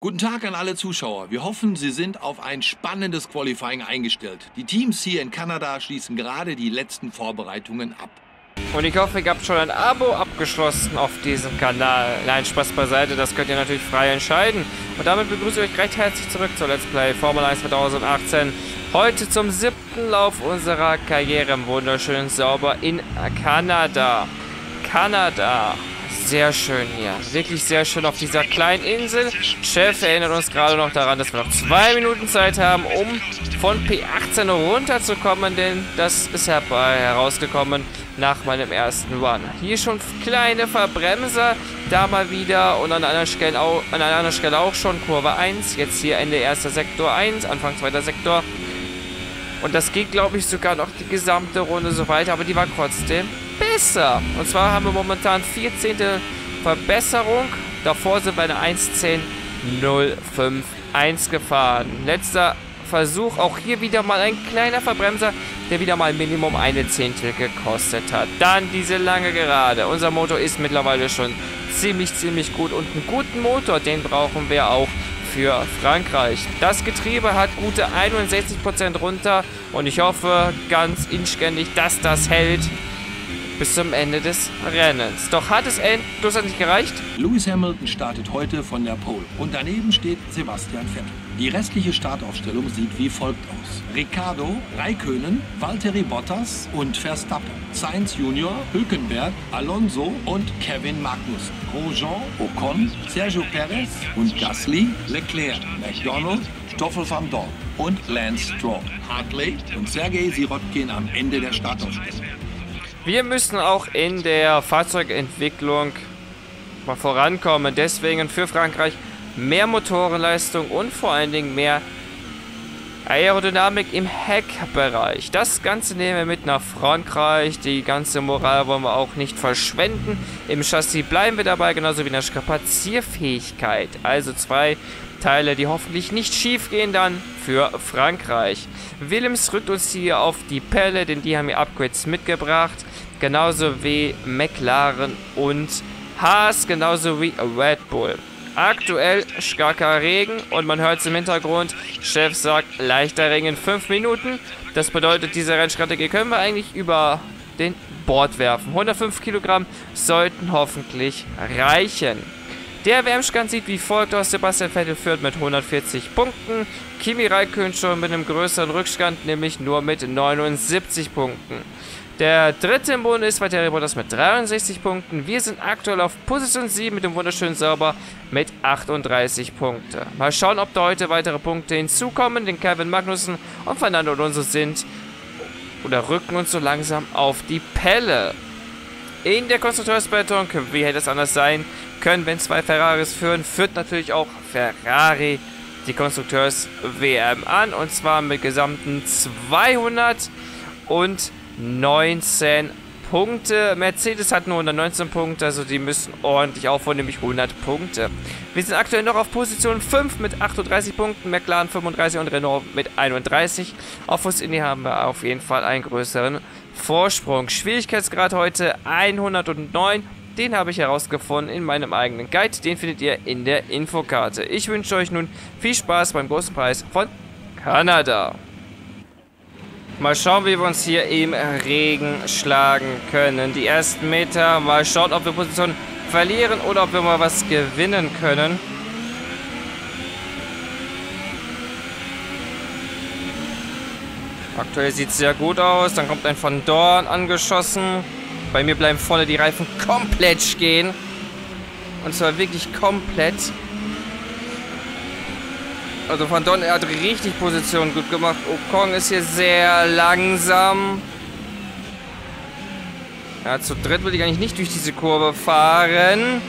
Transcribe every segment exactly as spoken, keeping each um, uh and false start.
Guten Tag an alle Zuschauer. Wir hoffen, Sie sind auf ein spannendes Qualifying eingestellt. Die Teams hier in Kanada schließen gerade die letzten Vorbereitungen ab. Und ich hoffe, ihr habt schon ein Abo abgeschlossen auf diesem Kanal. Nein, Spaß beiseite, das könnt ihr natürlich frei entscheiden. Und damit begrüße ich euch recht herzlich zurück zur Let's Play Formel eins zweitausendachtzehn. Heute zum siebten Lauf unserer Karriere im wunderschönen Sauber in Kanada. Kanada. Sehr schön hier. Wirklich sehr schön auf dieser kleinen Insel. Chef erinnert uns gerade noch daran, dass wir noch zwei Minuten Zeit haben, um von P achtzehn runterzukommen, denn das ist herbei herausgekommen nach meinem ersten Run. Hier schon kleine Verbremser, da mal wieder und an einer Stelle auch, an einer anderen Stelle auch schon Kurve eins. Jetzt hier Ende erster Sektor eins, Anfang zweiter Sektor. Und das geht, glaube ich, sogar noch die gesamte Runde so weiter, aber die war trotzdem besser. Und zwar haben wir momentan vierzehnte Verbesserung. Davor sind wir eine eins zehn null fünf eins gefahren. Letzter Versuch, auch hier wieder mal ein kleiner Verbremser, der wieder mal Minimum eine Zehntel gekostet hat. Dann diese lange Gerade. Unser Motor ist mittlerweile schon ziemlich, ziemlich gut und einen guten Motor, den brauchen wir auch für Frankreich. Das Getriebe hat gute einundsechzig Prozent runter und ich hoffe ganz inständig, dass das hält bis zum Ende des Rennens. Doch hat es schlussendlich gereicht? Lewis Hamilton startet heute von der Pole und daneben steht Sebastian Vettel. Die restliche Startaufstellung sieht wie folgt aus: Ricciardo, Räikkönen, Valtteri Bottas und Verstappen, Sainz Junior, Hülkenberg, Alonso und Kevin Magnussen, Grosjean, Ocon, Sergio Perez und Gasly, Leclerc, McDonald, Stoffel van Dorn und Lance Stroll, Hartley und Sergei Sirotkin am Ende der Startaufstellung. Wir müssen auch in der Fahrzeugentwicklung mal vorankommen. Deswegen für Frankreich mehr Motorenleistung und vor allen Dingen mehr Aerodynamik im Heckbereich. Das Ganze nehmen wir mit nach Frankreich. Die ganze Moral wollen wir auch nicht verschwenden. Im Chassis bleiben wir dabei, genauso wie in der Strapazierfähigkeit. Also zwei Teile, die hoffentlich nicht schief gehen dann für Frankreich. Williams rückt uns hier auf die Pelle, denn die haben hier Upgrades mitgebracht. Genauso wie McLaren und Haas, genauso wie Red Bull. Aktuell starker Regen und man hört es im Hintergrund. Chef sagt leichter Regen in fünf Minuten. Das bedeutet, diese Rennstrategie können wir eigentlich über den Bord werfen. hundertfünf Kilogramm sollten hoffentlich reichen. Der W M-Stand sieht wie folgt aus. Sebastian Vettel führt mit hundertvierzig Punkten. Kimi Räikkönen schon mit einem größeren Rückstand, nämlich nur mit neunundsiebzig Punkten. Der dritte im Bunde ist Valtteri Bottas mit dreiundsechzig Punkten. Wir sind aktuell auf Position sieben mit dem wunderschönen Sauber mit achtunddreißig Punkten. Mal schauen, ob da heute weitere Punkte hinzukommen. Denn Kevin Magnussen und Fernando Alonso sind oder rücken uns so langsam auf die Pelle. In der Konstrukteurswertung, wie hätte es anders sein können, wenn zwei Ferraris führen, führt natürlich auch Ferrari die Konstrukteurs-W M an. Und zwar mit gesamten zweihundertneunzehn Punkte. Mercedes hat nur hundertneunzehn Punkte, also die müssen ordentlich aufholen, nämlich hundert Punkte. Wir sind aktuell noch auf Position fünf mit achtunddreißig Punkten, McLaren fünfunddreißig und Renault mit einunddreißig. Auf Force India haben wir auf jeden Fall einen größeren Vorsprung. Schwierigkeitsgrad heute hundertneun. Den habe ich herausgefunden in meinem eigenen Guide. Den findet ihr in der Infokarte. Ich wünsche euch nun viel Spaß beim großen Preis von Kanada. Mal schauen, wie wir uns hier im Regen schlagen können. Die ersten Meter. Mal schauen, ob wir Position verlieren oder ob wir mal was gewinnen können. Aktuell sieht es sehr gut aus. Dann kommt ein Van Dorn angeschossen. Bei mir bleiben vorne die Reifen komplett stehen. Und zwar wirklich komplett. Also Van Dorn, er hat richtig Position gut gemacht. Ocon ist hier sehr langsam. Ja, zu dritt will ich eigentlich nicht durch diese Kurve fahren.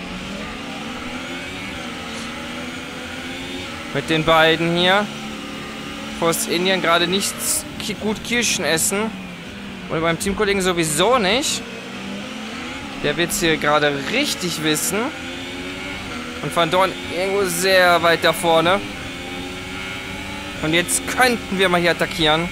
Mit den beiden hier. Force India gerade nicht gut Kirschen essen. Und beim Teamkollegen sowieso nicht. Der wird es hier gerade richtig wissen. Und Van Dorn irgendwo sehr weit da vorne. Und jetzt könnten wir mal hier attackieren.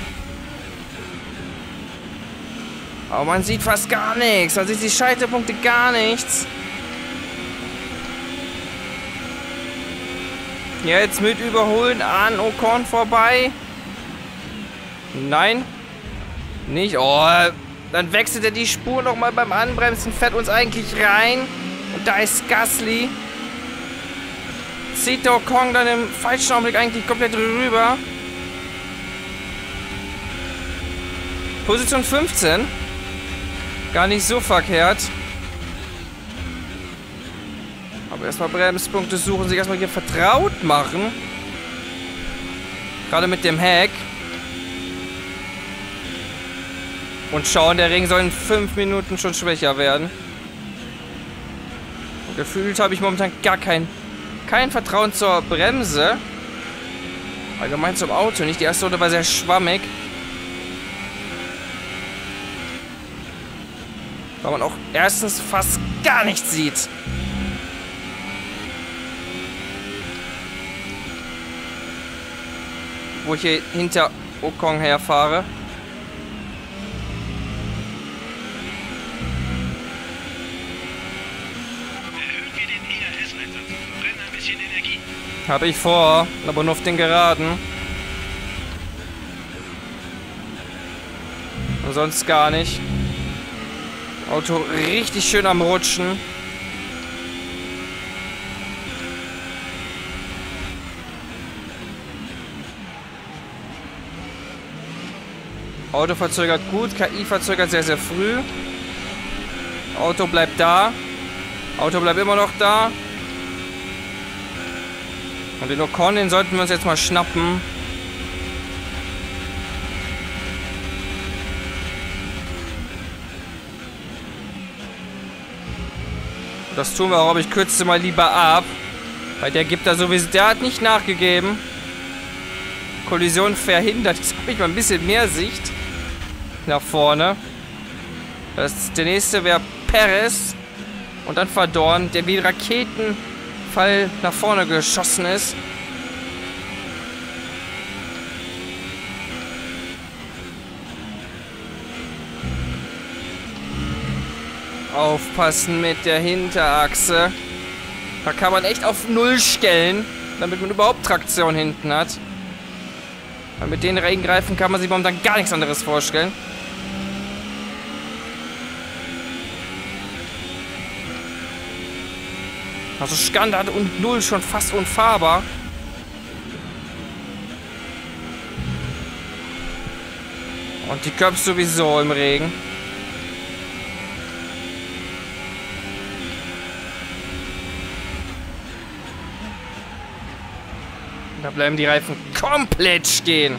Aber man sieht fast gar nichts. Man sieht die Scheitelpunkte gar nichts. Jetzt mit Überholen an Ocon vorbei. Nein. Nicht. Oh, dann wechselt er die Spur nochmal beim Anbremsen. Fährt uns eigentlich rein. Und da ist Gasly. Zieht der Ocon dann im falschen Augenblick eigentlich komplett rüber. Position fünfzehn. Gar nicht so verkehrt. Aber erstmal Bremspunkte suchen, sich erstmal hier vertraut machen. Gerade mit dem Heck. Und schauen, der Ring soll in fünf Minuten schon schwächer werden. Und gefühlt habe ich momentan gar kein, kein Vertrauen zur Bremse. Allgemein zum Auto nicht. Die erste Runde war sehr schwammig. Weil man auch erstens fast gar nichts sieht. Wo ich hier hinter Ocon herfahre. Erhöhen wir den E R S-Einsatz. Verbrennen ein bisschen Energie. Habe ich vor, aber nur auf den Geraden. Und sonst gar nicht. Auto richtig schön am Rutschen. Auto verzögert gut, K I verzögert sehr, sehr früh. Auto bleibt da. Auto bleibt immer noch da. Und den Ocon, den sollten wir uns jetzt mal schnappen. Das tun wir auch, aber ich kürze mal lieber ab. Weil der gibt da sowieso... Der hat nicht nachgegeben. Kollision verhindert. Jetzt habe ich mal ein bisschen mehr Sicht. Nach vorne. Das, der nächste wäre Perez. Und dann Verdorn, der wie ein Raketenfall nach vorne geschossen ist. Aufpassen mit der Hinterachse. Da kann man echt auf Null stellen, damit man überhaupt Traktion hinten hat. Weil mit den Regengreifen kann man sich momentan gar nichts anderes vorstellen. Also Standard und Null schon fast unfahrbar. Und die Curbs sowieso im Regen. Da bleiben die Reifen komplett stehen.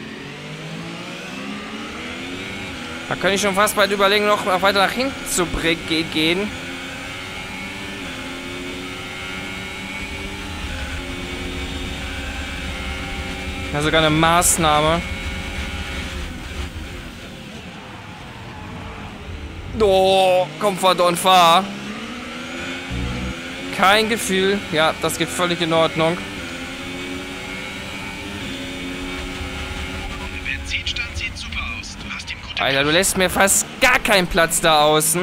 Da kann ich schon fast bald überlegen, noch weiter nach hinten zu gehen. Ja, sogar eine Maßnahme. Oh, komm, verdammt, fahr. Kein Gefühl. Ja, das geht völlig in Ordnung. Der Benzinstand sieht super aus. Du hast ihm gute... Alter, du lässt mir fast gar keinen Platz da außen.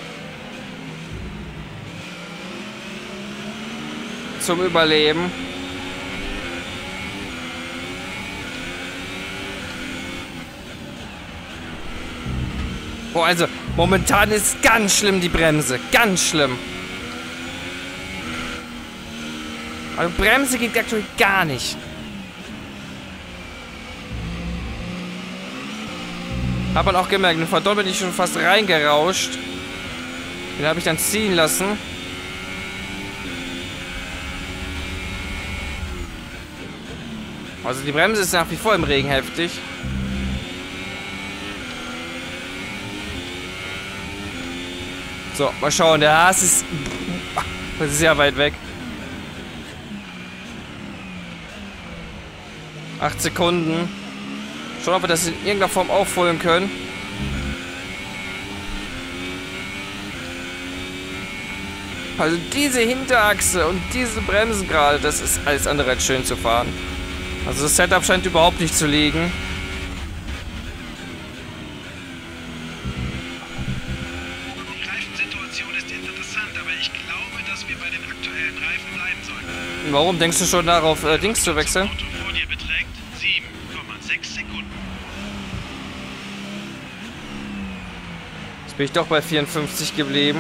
Zum Überleben. Boah, also, momentan ist ganz schlimm die Bremse. Ganz schlimm. Also, Bremse geht aktuell gar nicht. Hat man auch gemerkt, den Verdammt bin ich schon fast reingerauscht. Den habe ich dann ziehen lassen. Also, die Bremse ist nach wie vor im Regen heftig. So, mal schauen. Der Haas ist... Das ist sehr weit weg. Acht Sekunden. Schauen, ob wir das in irgendeiner Form aufholen können. Also diese Hinterachse und diese Bremsen gerade, das ist alles andere als schön zu fahren. Also das Setup scheint überhaupt nicht zu liegen. Warum denkst du schon darauf, äh, Dings zu wechseln? Das Auto vor dir beträgt sieben Komma sechs Sekunden. Jetzt bin ich doch bei vierundfünfzig geblieben.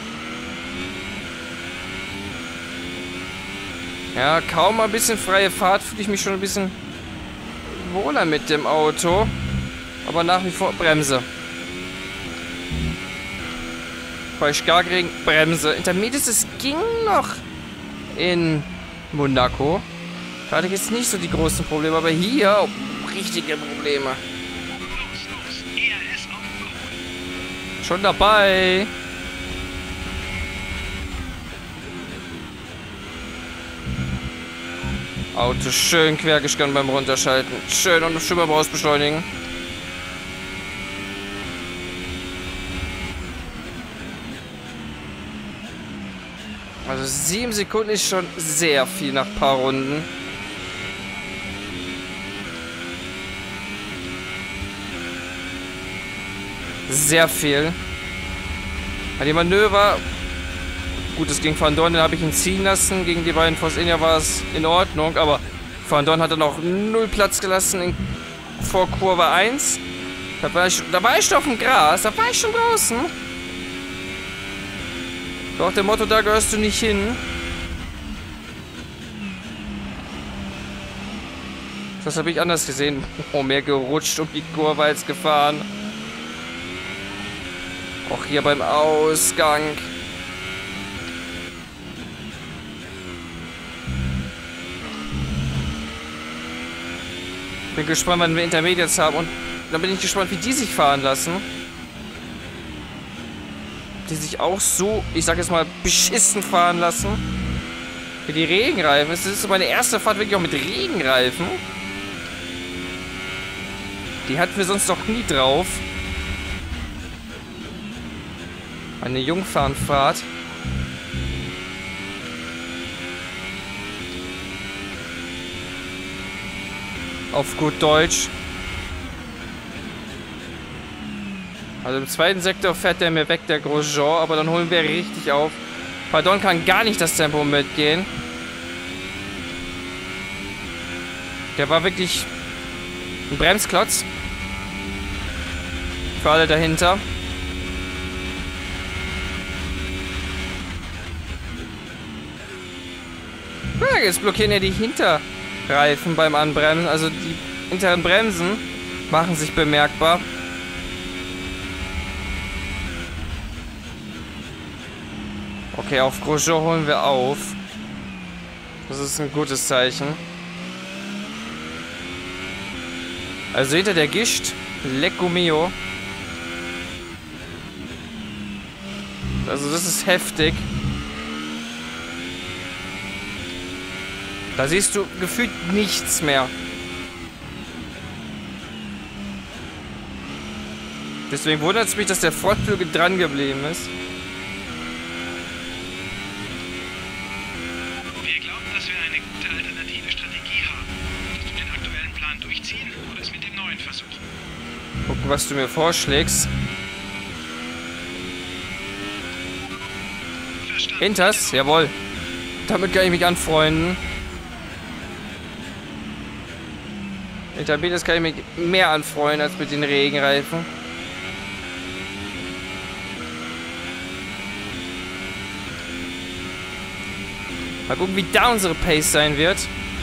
Ja, kaum ein bisschen freie Fahrt fühle ich mich schon ein bisschen wohler mit dem Auto. Aber nach wie vor Bremse. Bei Starkregen Bremse. Intermediates, es ging noch in Monaco. Da hatte ich jetzt nicht so die großen Probleme, aber hier oh, richtige Probleme. Los, los, E R S auf Go. Schon dabei. Auto schön quergescannt beim Runterschalten. Schön und schön beim Ausbeschleunigen. Also sieben Sekunden ist schon sehr viel nach ein paar Runden. Sehr viel. Die Manöver. Gut, es ging Van Dorn, den habe ich ihn ziehen lassen. Gegen die beiden Force India war es in Ordnung. Aber Van Dorn hat dann auch null Platz gelassen in, vor Kurve eins. Da war, ich, da war ich schon auf dem Gras. Da war ich schon draußen. Doch dem Motto, da gehörst du nicht hin. Das habe ich anders gesehen. Oh, mehr gerutscht um die Kurve als gefahren. Auch hier beim Ausgang. Bin gespannt, wann wir Intermediates haben. Und dann bin ich gespannt, wie die sich fahren lassen. Die sich auch so, ich sag jetzt mal, beschissen fahren lassen. Für die Regenreifen. Das ist so meine erste Fahrt wirklich auch mit Regenreifen. Die hatten wir sonst noch nie drauf. Eine Jungfernfahrt. Auf gut Deutsch. Also im zweiten Sektor fährt der mir weg, der Grosjean, aber dann holen wir richtig auf. Pardon kann gar nicht das Tempo mitgehen. Der war wirklich ein Bremsklotz. Für alle dahinter. Ja, jetzt blockieren ja die Hinterreifen beim Anbremsen. Also die hinteren Bremsen machen sich bemerkbar. Okay, auf Grosjean holen wir auf. Das ist ein gutes Zeichen. Also hinter der Gischt, Lecco mio. Also das ist heftig. Da siehst du gefühlt nichts mehr. Deswegen wundert es mich, dass der Frontflügel dran geblieben ist. Wir glauben, dass wir eine gute alternative Strategie haben. Würdest du den aktuellen Plan durchziehen oder es mit dem neuen versuchen? Gucken, was du mir vorschlägst. Verstanden. Hinters? Jawohl. Damit kann ich mich anfreunden. Intermediates kann ich mich mehr anfreunden als mit den Regenreifen. Mal gucken, wie da unsere Pace sein wird.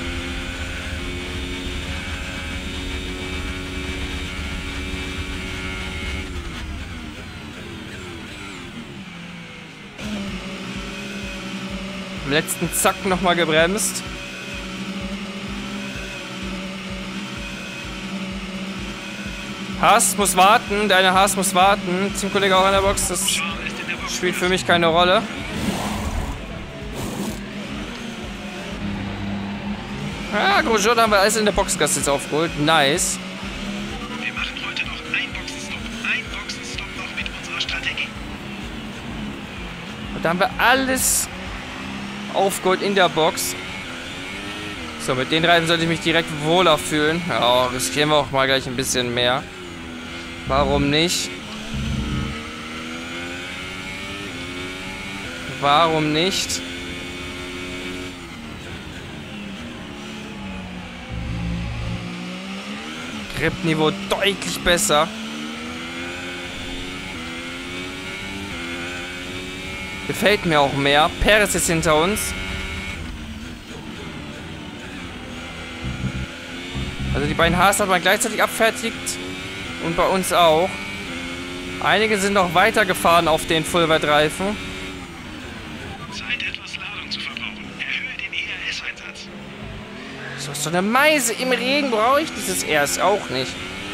Im letzten Zack nochmal gebremst. Haas muss warten, deine Haas muss warten. Teamkollege auch in der Box, das spielt für mich keine Rolle. Ah, Grosjean haben wir alles in der Boxgasse jetzt aufgeholt. Nice. Wir machen heute noch einen Boxenstopp. Ein Boxenstopp noch mit unserer Strategie. Und da haben wir alles aufgeholt in der Box. So, mit den Reifen sollte ich mich direkt wohler fühlen. Ja, riskieren wir auch mal gleich ein bisschen mehr. Warum nicht? Warum nicht? Grip-Niveau deutlich besser. Gefällt mir auch mehr. Perez ist hinter uns. Also die beiden Haas hat man gleichzeitig abfertigt. Und bei uns auch. Einige sind noch weitergefahren auf den Fullwide-Reifen. Zeit, etwas Ladung zu verbrauchen. Erhöhe den E R S-Einsatz. So ist doch eine Meise. Im Regen brauche ich dieses E R S auch nicht.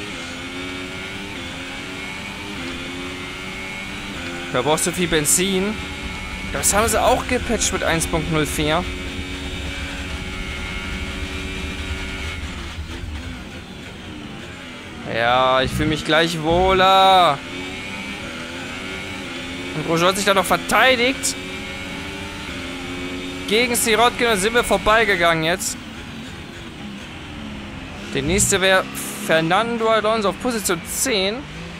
Da brauchst du viel Benzin. Das haben sie auch gepatcht mit eins Punkt null vier. Ja, ich fühle mich gleich wohler. Und Grosjean hat sich da noch verteidigt. Gegen Sirotkin, und sind wir vorbeigegangen jetzt. Der nächste wäre Fernando Alonso auf Position zehn.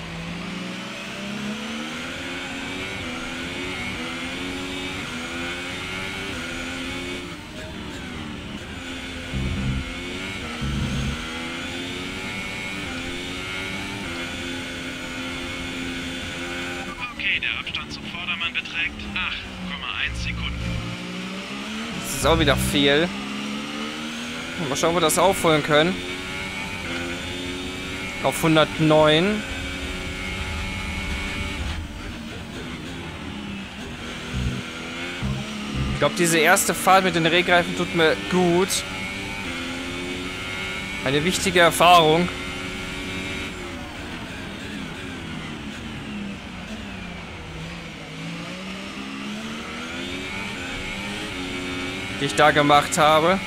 Okay, der Abstand zum Vordermann beträgt acht Komma eins Sekunden. Das ist auch wieder viel. Mal schauen, ob wir das aufholen können. Auf hundertneun. Ich glaube, diese erste Fahrt mit den Rehgreifen tut mir gut. Eine wichtige Erfahrung. Die ich da gemacht habe.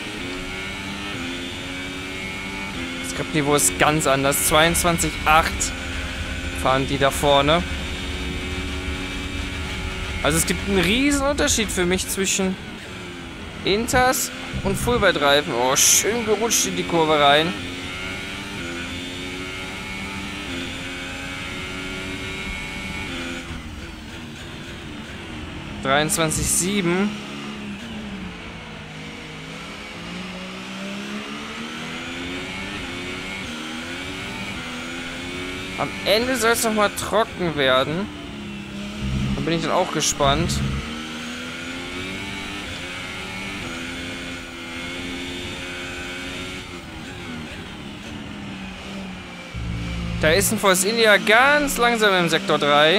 Das Grip-Niveau ist ganz anders. zweiundzwanzig Komma acht fahren die da vorne. Also es gibt einen riesen Unterschied für mich zwischen Inters und Fullwide-Reifen. Oh, schön gerutscht in die Kurve rein. dreiundzwanzig Komma sieben. Am Ende soll es nochmal trocken werden. Da bin ich dann auch gespannt. Da ist ein Force India ganz langsam im Sektor drei.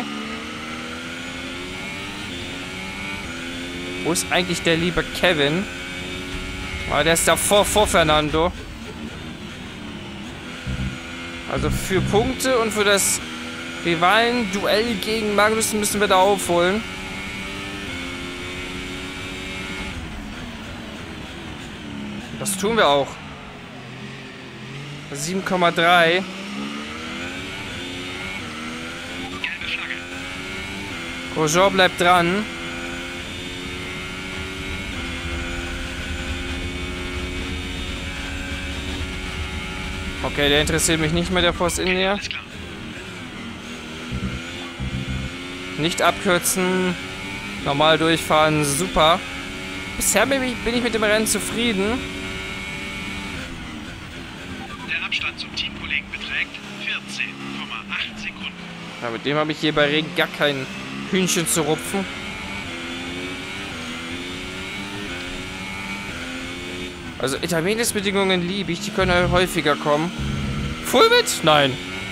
Wo ist eigentlich der liebe Kevin? Ah, der ist davor vor Fernando. Also für Punkte und für das Rivalen-Duell gegen Magnussen müssen wir da aufholen. Das tun wir auch. sieben Komma drei. Gelbe Flagge. Grosjean bleibt dran. Okay, der interessiert mich nicht mehr, der Force India. Alles klar. Nicht abkürzen. Normal durchfahren. Super. Bisher bin ich, bin ich mit dem Rennen zufrieden. Der Abstand zum Teamkollegen beträgt vierzehn Komma acht Sekunden. Ja, mit dem habe ich hier bei Regen gar kein Hühnchen zu rupfen. Also Intermediate-Bedingungen liebe ich, die können häufiger kommen. Fullwid? Nein.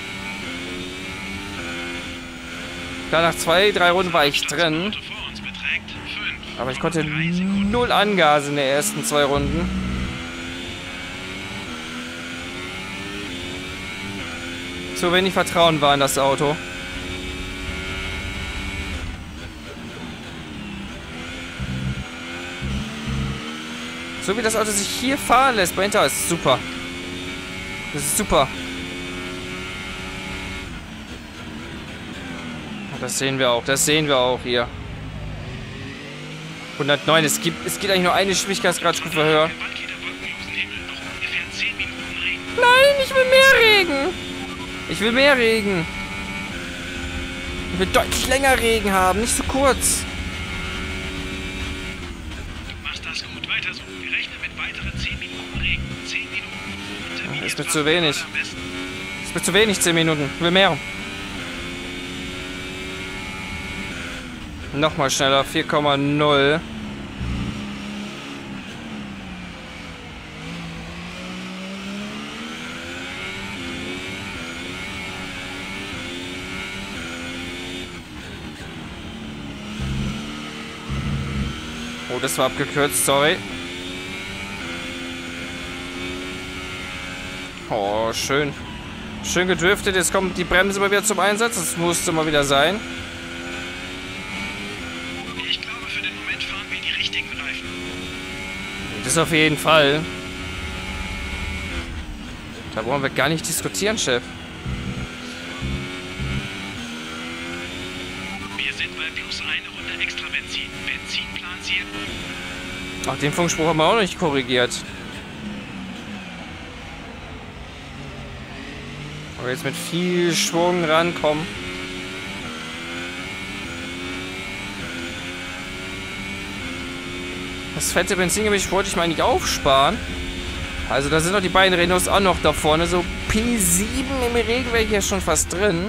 Da nach zwei, drei Runden war ich drin. Auto vor uns beträgt fünf Aber ich konnte Komma drei Sekunden. null angasen in den ersten zwei Runden. So wenig Vertrauen war in das Auto. So wie das Auto sich hier fahren lässt bei Inter ist super. Das ist super. Das sehen wir auch. Das sehen wir auch hier. hundertneun. Es gibt, es geht eigentlich nur eine Geschwindigkeitsgradstufe höher. Gewaltiger wolkenlosen Himmel, noch ungefähr zehn Minuten Regen. Nein, ich will mehr Regen. Ich will mehr Regen. Ich will deutlich länger Regen haben, nicht so kurz. Du machst das gut, weiter so. Wir rechnen mit weiteren zehn Minuten Regen. zehn Minuten. Ist mir zu wenig. Am besten Ist mir zu wenig, zehn Minuten. Ich will mehr. Nochmal schneller, vier Komma null. Oh, das war abgekürzt, sorry. Oh, schön. Schön gedriftet. Jetzt kommt die Bremse mal wieder zum Einsatz. Das musste mal wieder sein. Ich glaube, für den Moment fahren wir die richtigen Reifen. Das auf jeden Fall. Da brauchen wir gar nicht diskutieren, Chef. Wir sind bei plus eine Runde extra Benzin. Benzinplanziel. Ach, den Funkspruch haben wir auch noch nicht korrigiert. Aber jetzt mit viel Schwung rankommen. Das fette Benzingemisch wollte ich mal nicht aufsparen. Also da sind noch die beiden Renaults auch noch da vorne. So P sieben im Regelwerk hier schon fast drin.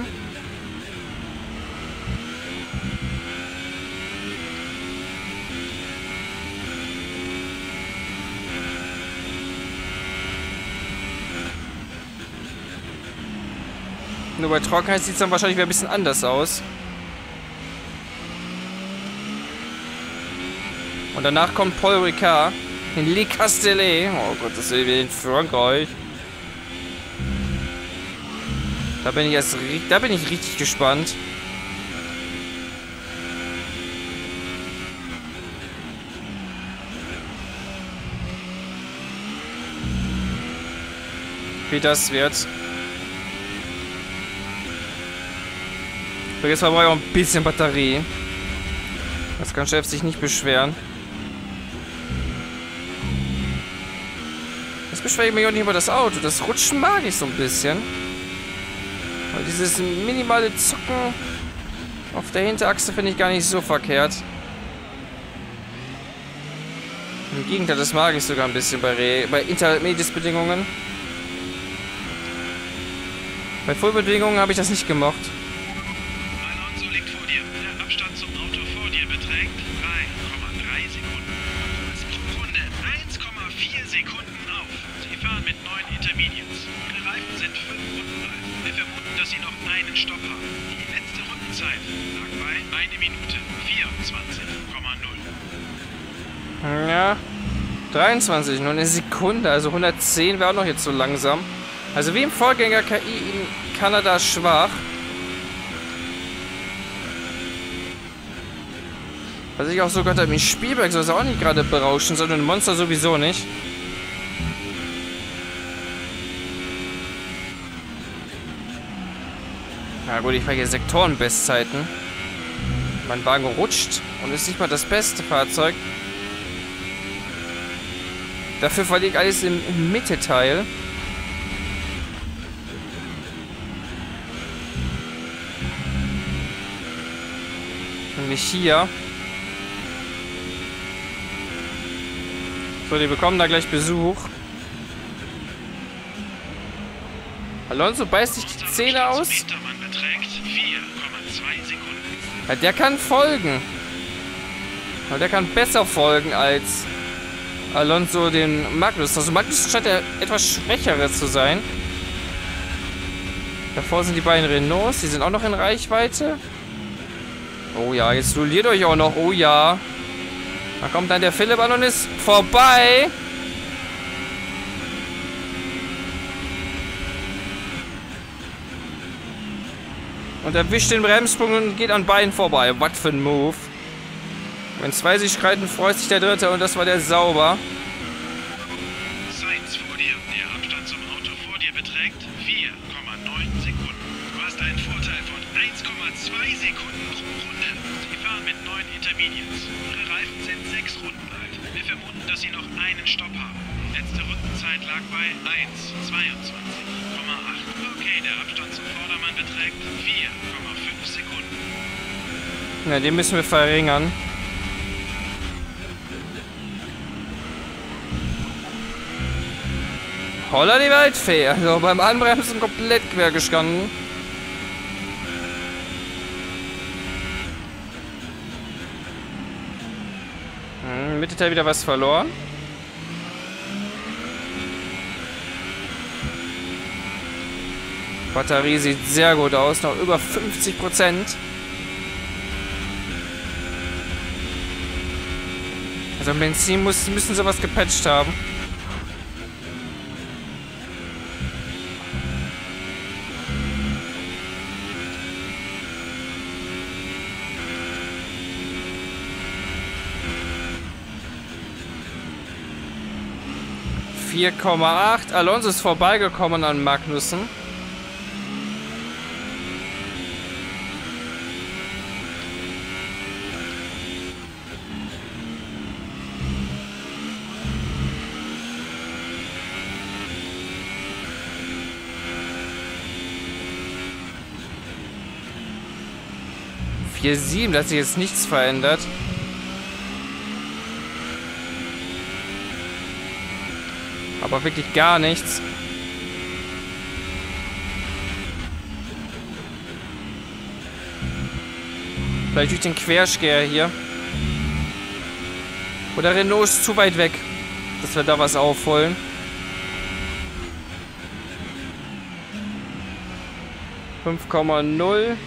Nur bei Trockenheit sieht es dann wahrscheinlich wieder ein bisschen anders aus. Und danach kommt Paul Ricard in Le Castellet. Oh Gott, das ist in Frankreich. Da bin ich erst, da bin ich richtig gespannt. Wie das wird. So, jetzt verbrauche ich auch ein bisschen Batterie. Das kann Chef sich nicht beschweren. Jetzt beschwere ich mich auch nicht über das Auto. Das Rutschen mag ich so ein bisschen. Weil dieses minimale Zucken auf der Hinterachse finde ich gar nicht so verkehrt. Im Gegenteil, das mag ich sogar ein bisschen bei, Re bei Intermediate-Bedingungen. Bei Full-Bedingungen habe ich das nicht gemocht. Alonso liegt vor dir. Der Abstand zum Auto vor dir beträgt drei Komma drei Sekunden. Pro Runde eins Komma vier Sekunden auf. Sie fahren mit neun Intermediates. Ihre Reifen sind fünf Runden alt. Wir vermuten, dass sie noch einen Stopp haben. Die letzte Rundenzeit lag bei eine Minute vierundzwanzig Komma null. Ja, dreiundzwanzig, nur eine Sekunde, also hundertzehn wäre auch noch jetzt so langsam. Also wie im Vorgänger K I in Kanada schwach. Was ich auch so gehört habe, in Spielberg soll es auch nicht gerade berauschen, sondern Monster sowieso nicht. Na gut, ich fahre hier Sektorenbestzeiten. Mein Wagen rutscht und ist nicht mal das beste Fahrzeug. Dafür verliere ich alles im, im Mittelteil. Nämlich hier. So, die bekommen da gleich Besuch. Alonso beißt sich die Zähne aus. Ja, der kann folgen. Aber der kann besser folgen als Alonso den Magnus. Also Magnus scheint der etwas schwächere zu sein. Davor sind die beiden Renaults. Die sind auch noch in Reichweite. Oh ja, jetzt duelliert euch auch noch. Oh ja. Da kommt dann der Philipp an und ist vorbei. Und erwischt den Bremspunkt und geht an beiden vorbei. Was für ein Move. Wenn zwei sich streiten, freut sich der Dritte und das war der Sauber. Sainz vor dir. Der Abstand zum Auto vor dir beträgt vier Komma neun Sekunden. Du hast einen Vorteil von eins Komma zwei Sekunden pro Runde. Sie fahren mit neun Intermediates. Ihre Reifen sind sechs Runden alt. Wir vermuten, dass sie noch einen Stopp haben. Letzte Rundenzeit lag bei eins Komma zweiundzwanzig Komma acht. Okay, der Abstand zum Vordermann beträgt vier Komma fünf Sekunden. Na, den müssen wir verringern. Holla die Waldfee. Also beim Anbremsen komplett quer gestanden. Hm, Mittelteil wieder was verloren. Batterie sieht sehr gut aus. Noch über fünfzig Prozent. Also im Benzin muss, müssen sie was gepatcht haben. vier Komma acht. Alonso ist vorbeigekommen an Magnussen. vier Komma sieben, da hat sich jetzt nichts verändert. Aber wirklich gar nichts. Vielleicht durch den Quersteher hier. Oder Renault ist zu weit weg, dass wir da was aufholen. fünf Komma null.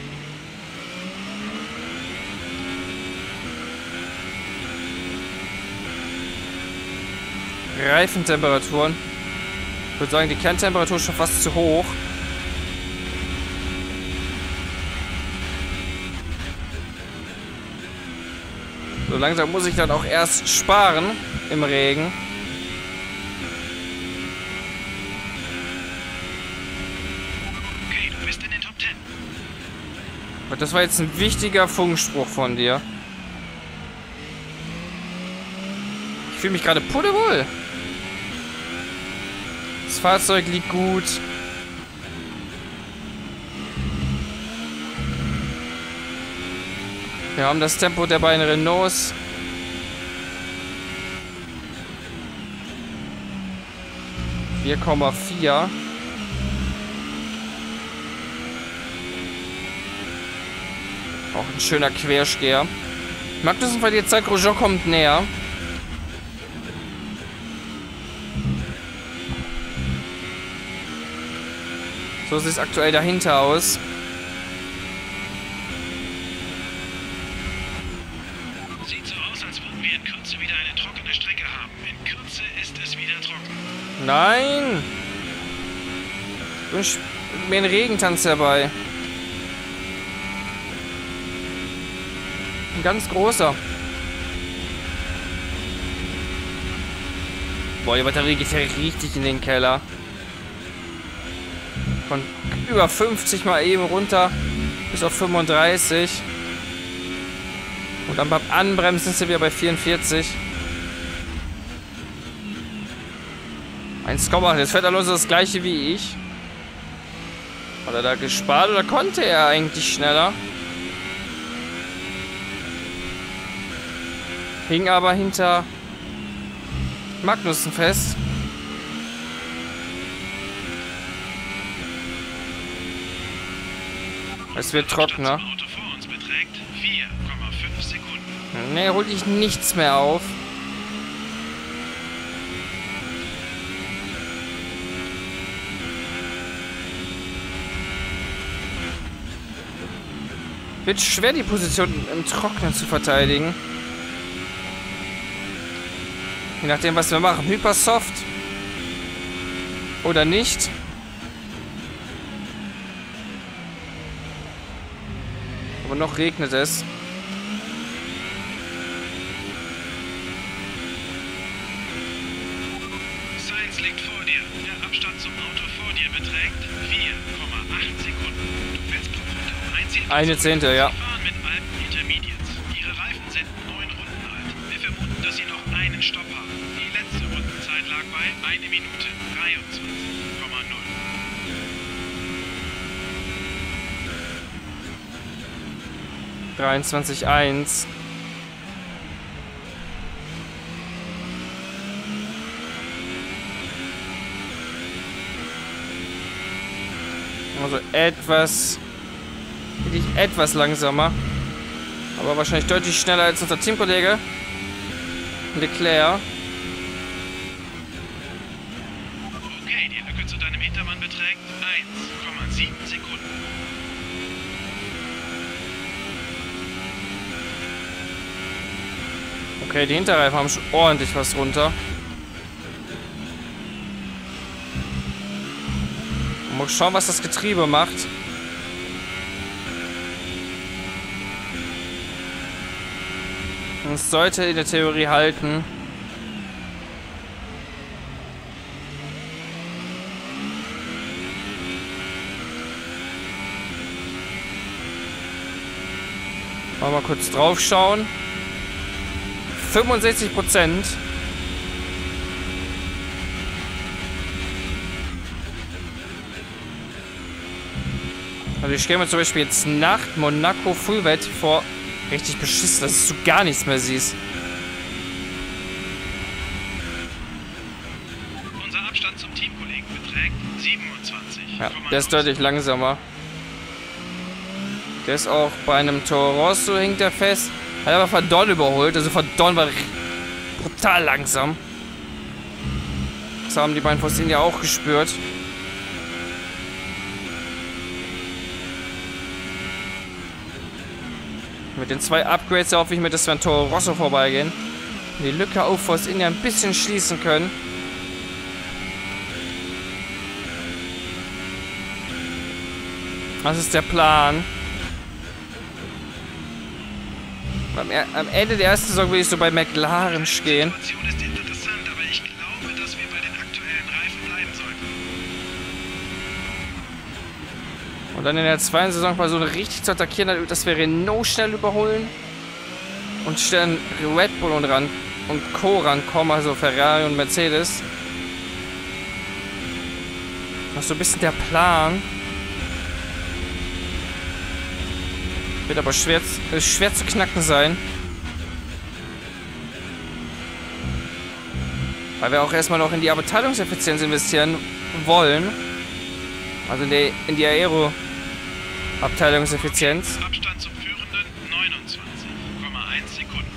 Reifentemperaturen. Ich würde sagen, die Kerntemperatur ist schon fast zu hoch. So langsam muss ich dann auch erst sparen im Regen. Okay, du bist in den Top zehn. Und das war jetzt ein wichtiger Funkspruch von dir. Ich fühle mich gerade pudelwohl. Das Fahrzeug liegt gut. Wir haben das Tempo der beiden Renaults. vier Komma vier. Auch ein schöner Quersteher. Magnussen verliert Zeit, Grosjean kommt näher. So sieht es aktuell dahinter aus. Sieht so aus, als würden wir in Kürze wieder eine trockene Strecke haben. In Kürze ist es wieder trocken. Nein! Ich wünsch mir einen Regentanz dabei. Ein ganz großer. Boah, die Batterie geht ja richtig in den Keller. Von über fünfzig mal eben runter bis auf fünfunddreißig. Und dann beim Anbremsen sind wir bei vierundvierzig. eins Komma acht. Jetzt fährt Alonso das gleiche wie ich. Hat er da gespart oder konnte er eigentlich schneller? Hing aber hinter Magnussen fest. Es wird trockener. Das Auto vor uns beträgt vier Komma fünf Sekunden. Ne, hol ich nichts mehr auf. Wird schwer, die Position im Trocknen zu verteidigen. Je nachdem, was wir machen. Hypersoft oder nicht. Aber noch regnet es. Sainz liegt vor dir. Der Abstand zum Auto vor dir beträgt vier Komma acht Sekunden. Du fällst pro Runde um ein Zehntel. Eine Zehntel, ja. Sie fahren mit Alpen Intermediates. Ihre Reifen sind neun Runden alt. Wir vermuten, dass sie noch einen Stopp haben. Die letzte Rundenzeit lag bei eine Minute dreiundzwanzig Komma null. dreiundzwanzig Komma eins. Also etwas... Wirklich etwas langsamer. Aber wahrscheinlich deutlich schneller als unser Teamkollege. Leclerc. Okay, die Lücke zu deinem Hintermann beträgt eins Komma sieben Sekunden. Okay, die Hinterreifen haben schon ordentlich was runter. Mal schauen, was das Getriebe macht. Und es sollte in der Theorie halten. Mal kurz drauf schauen. fünfundsechzig Prozent. Also ich stelle mir zum Beispiel jetzt nach Monaco Frühwett vor. Richtig beschissen, dass du gar nichts mehr siehst. Unser Abstand zum Teamkollegen beträgt siebenundzwanzig. Ja, der ist deutlich langsamer. Der ist auch bei einem Toro Rosso, hängt er fest. Hat aber Verdon überholt. Also Verdon war brutal langsam. Das haben die beiden Force India auch gespürt. Mit den zwei Upgrades hoffe ich mir, dass wir an Toro Rosso vorbeigehen. Und die Lücke auf Force India ein bisschen schließen können. Das ist der Plan. Am, am Ende der ersten Saison will ich so bei McLaren stehen. Die Situation ist interessant, aber ich glaube, dass wir bei den aktuellen Reifen bleiben sollten. Und dann in der zweiten Saison versuchen richtig zu attackieren, dass wir Renault schnell überholen. Und schnell Red Bull und, ran, und Co. rankommen, also Ferrari und Mercedes. Das ist so ein bisschen der Plan. Wird aber schwer, äh, schwer zu knacken sein. Weil wir auch erstmal noch in die Abteilungseffizienz investieren wollen. Also in die, in die Aero-Abteilungseffizienz. Abstand zum Führenden neunundzwanzig Komma eins Sekunden.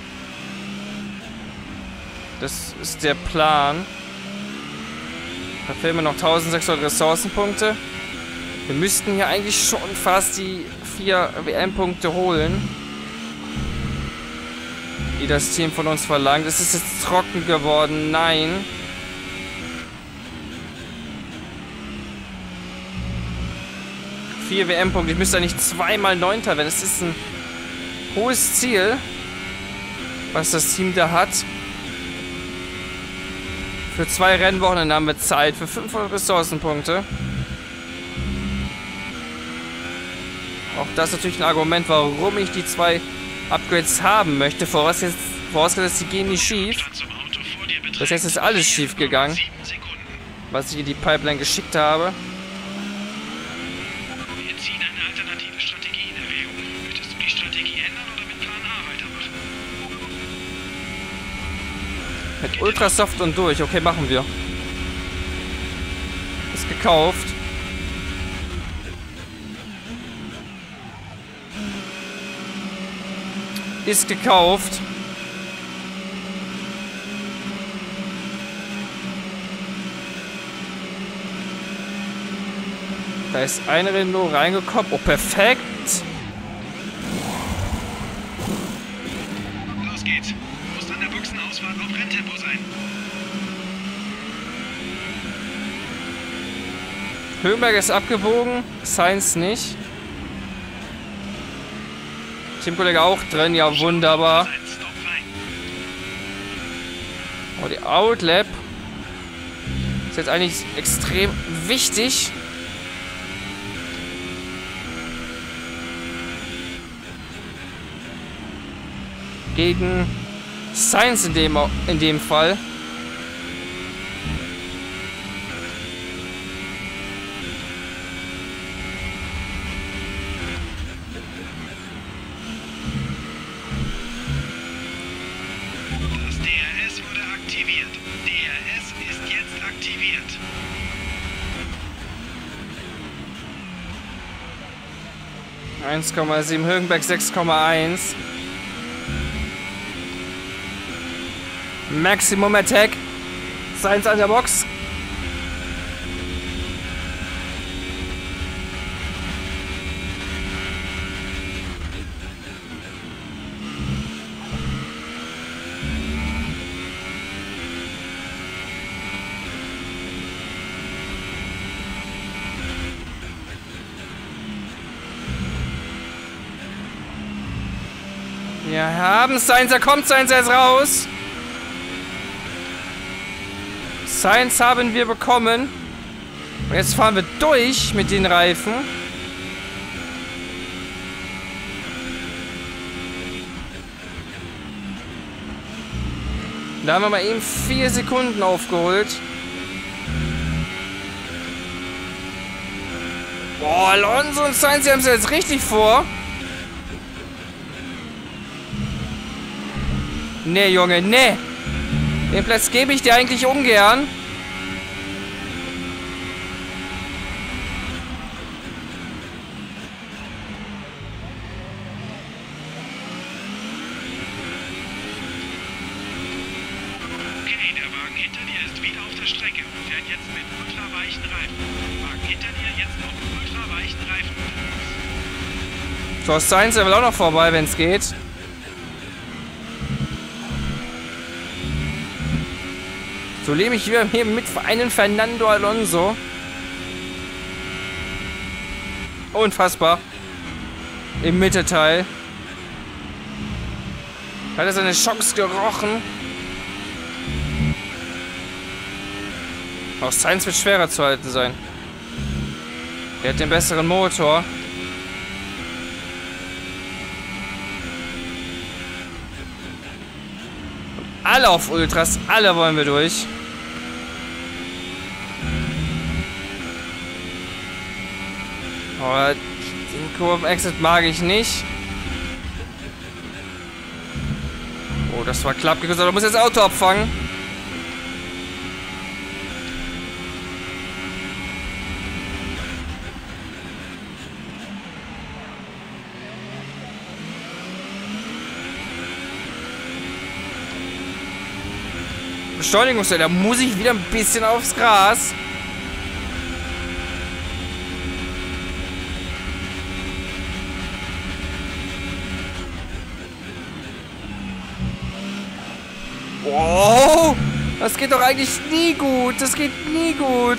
Das ist der Plan. Da fehlen mir noch eintausendsechshundert Ressourcenpunkte. Wir müssten hier eigentlich schon fast die vier W M-Punkte holen, die das Team von uns verlangt. Es ist jetzt trocken geworden. Nein. vier W M-Punkte. Ich müsste eigentlich zweimal Neunter werden. Es ist ein hohes Ziel, was das Team da hat. Für zwei Rennwochen haben wir Zeit für fünfhundert Ressourcenpunkte. Auch das ist natürlich ein Argument, warum ich die zwei Upgrades haben möchte. Vorausgesetzt, vorausgesetzt die gehen nicht schief. Das heißt, es ist alles schief gegangen, was ich in die Pipeline geschickt habe. Wir ziehen eine alternative Strategie in Erwägung. Möchtest du die Strategie ändern oder mit Plan A weitermachen? Mit Ultrasoft und durch. Okay, machen wir. Ist gekauft. Ist gekauft. Da ist ein Renault reingekommen. Oh, perfekt. Los geht's. Du musst an der Boxenausfahrt auf Renntempo sein. Höhenberg ist abgebogen. Sainz nicht. Teamkollege auch drin. Ja, wunderbar. Oh, die Outlap ist jetzt eigentlich extrem wichtig. Gegen Sainz in dem, in dem Fall. Das D R S wurde aktiviert. D R S ist jetzt aktiviert. eins Komma sieben, Hülkenberg sechs Komma eins. Maximum Attack. Sainz an der Box. Wir haben Sainz, er kommt, Sainz, er ist raus. Sainz haben wir bekommen. Und jetzt fahren wir durch mit den Reifen. Da haben wir mal eben vier Sekunden aufgeholt. Boah, Alonso und Sainz, sie haben es jetzt richtig vor. Nee, Junge, nee. Den Platz gebe ich dir eigentlich ungern. Okay, der Wagen hinter dir ist wieder auf der Strecke und fährt jetzt mit ultraweichen Reifen. Wagen hinter dir jetzt noch ultraweichen Reifen. So, Sainz, der will auch noch vorbei, wenn es geht. So lebe ich hier mit einem Fernando Alonso. Unfassbar. Im Mittelteil. Hat er seine Chance gerochen. Auch Sainz wird schwerer zu halten sein. Er hat den besseren Motor. Alle auf Ultras, alle wollen wir durch. Aber den Kurven-Exit mag ich nicht. Oh, das war knapp gekürzt. Du musst jetzt das Auto abfangen. Beschleunigungsstelle, da muss ich wieder ein bisschen aufs Gras. Oh, das geht doch eigentlich nie gut. Das geht nie gut.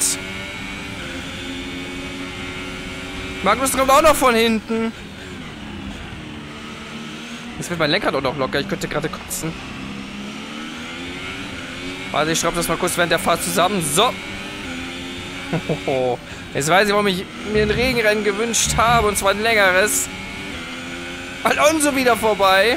Magnus kommt auch noch von hinten. Jetzt wird mein Lenkrad auch noch locker. Ich könnte gerade kotzen. Warte, ich schraube das mal kurz während der Fahrt zusammen. So. Jetzt weiß ich, warum ich mir ein Regenrennen gewünscht habe. Und zwar ein längeres. Alonso wieder vorbei.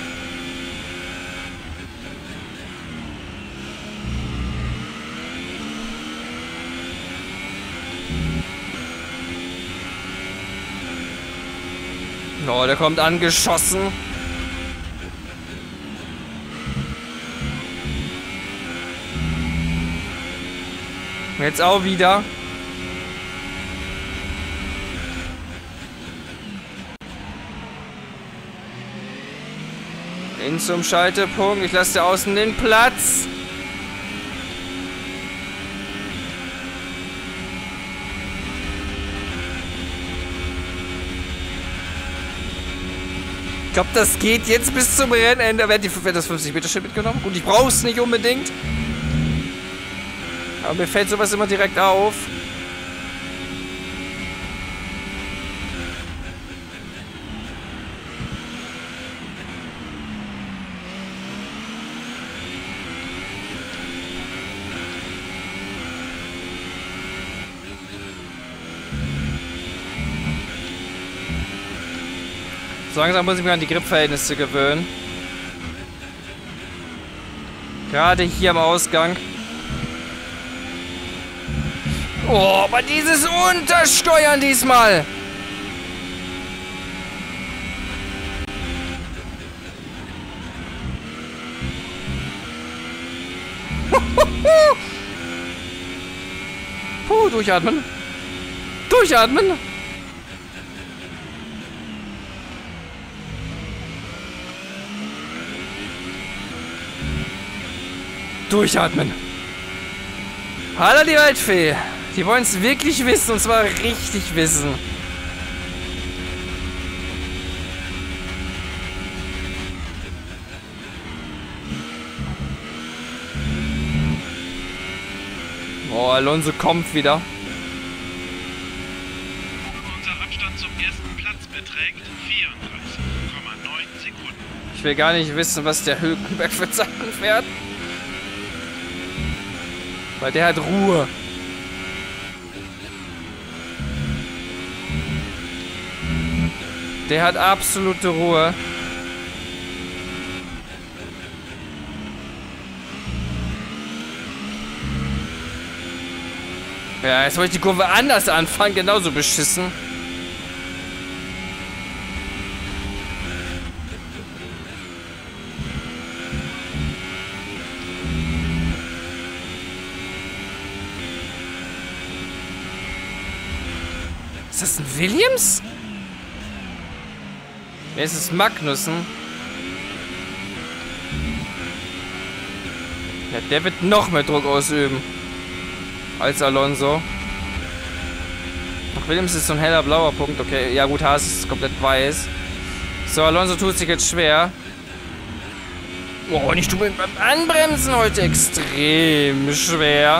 Oh, der kommt angeschossen. Jetzt auch wieder. In zum Schaltepunkt. Ich lasse dir außen den Platz. Ich glaube, das geht jetzt bis zum Rennende. Wer hat das fünfzig Meter Schild mitgenommen? Gut, ich brauche es nicht unbedingt. Aber mir fällt sowas immer direkt auf. So langsam muss ich mich an die Gripverhältnisse gewöhnen. Gerade hier am Ausgang. Oh, aber dieses Untersteuern diesmal. Puh, durchatmen. Durchatmen. Durchatmen. Hallo, die Waldfee. Die wollen es wirklich wissen, und zwar richtig wissen. Oh, Alonso kommt wieder. Unser Abstand zum ersten Platz beträgt vierunddreißig Komma neun Sekunden. Ich will gar nicht wissen, was der Hülkenberg für Zeiten fährt. Weil der hat Ruhe. Der hat absolute Ruhe. Ja, jetzt wollte ich die Kurve anders anfangen, genauso beschissen. Ist das ein Williams? Nee, es ist Magnussen. Ja, der wird noch mehr Druck ausüben als Alonso. Ach, Williams ist so ein heller blauer Punkt. Okay, ja gut, Haas ist komplett weiß. So, Alonso tut sich jetzt schwer. Oh, und ich tue beim Anbremsen heute extrem schwer.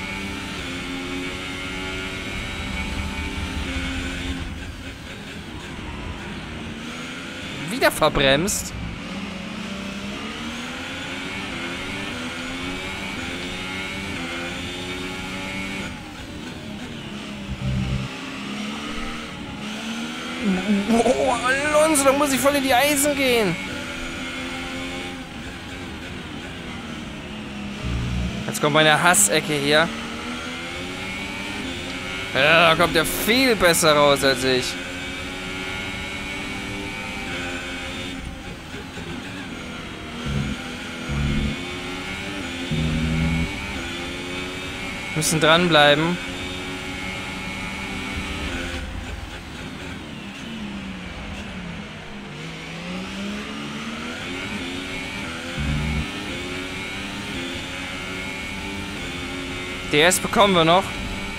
Wieder verbremst. Oh, Alonso, da muss ich voll in die Eisen gehen. Jetzt kommt meine Hassecke hier. Ja, da kommt er viel besser raus als ich. Müssen dranbleiben. D S bekommen wir noch.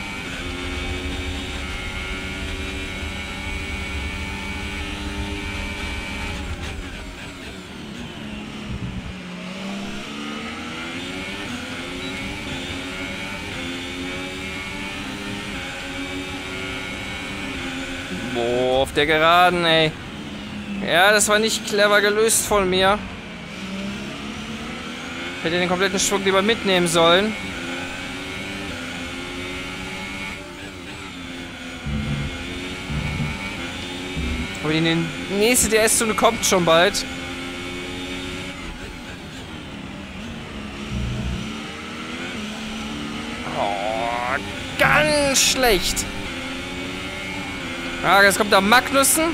Boah, auf der Geraden, ey. Ja, das war nicht clever gelöst von mir. Ich hätte den kompletten Schwung lieber mitnehmen sollen. Aber die nächste D S-Zone kommt schon bald. Oh, ganz schlecht. Ah, jetzt kommt da Magnussen.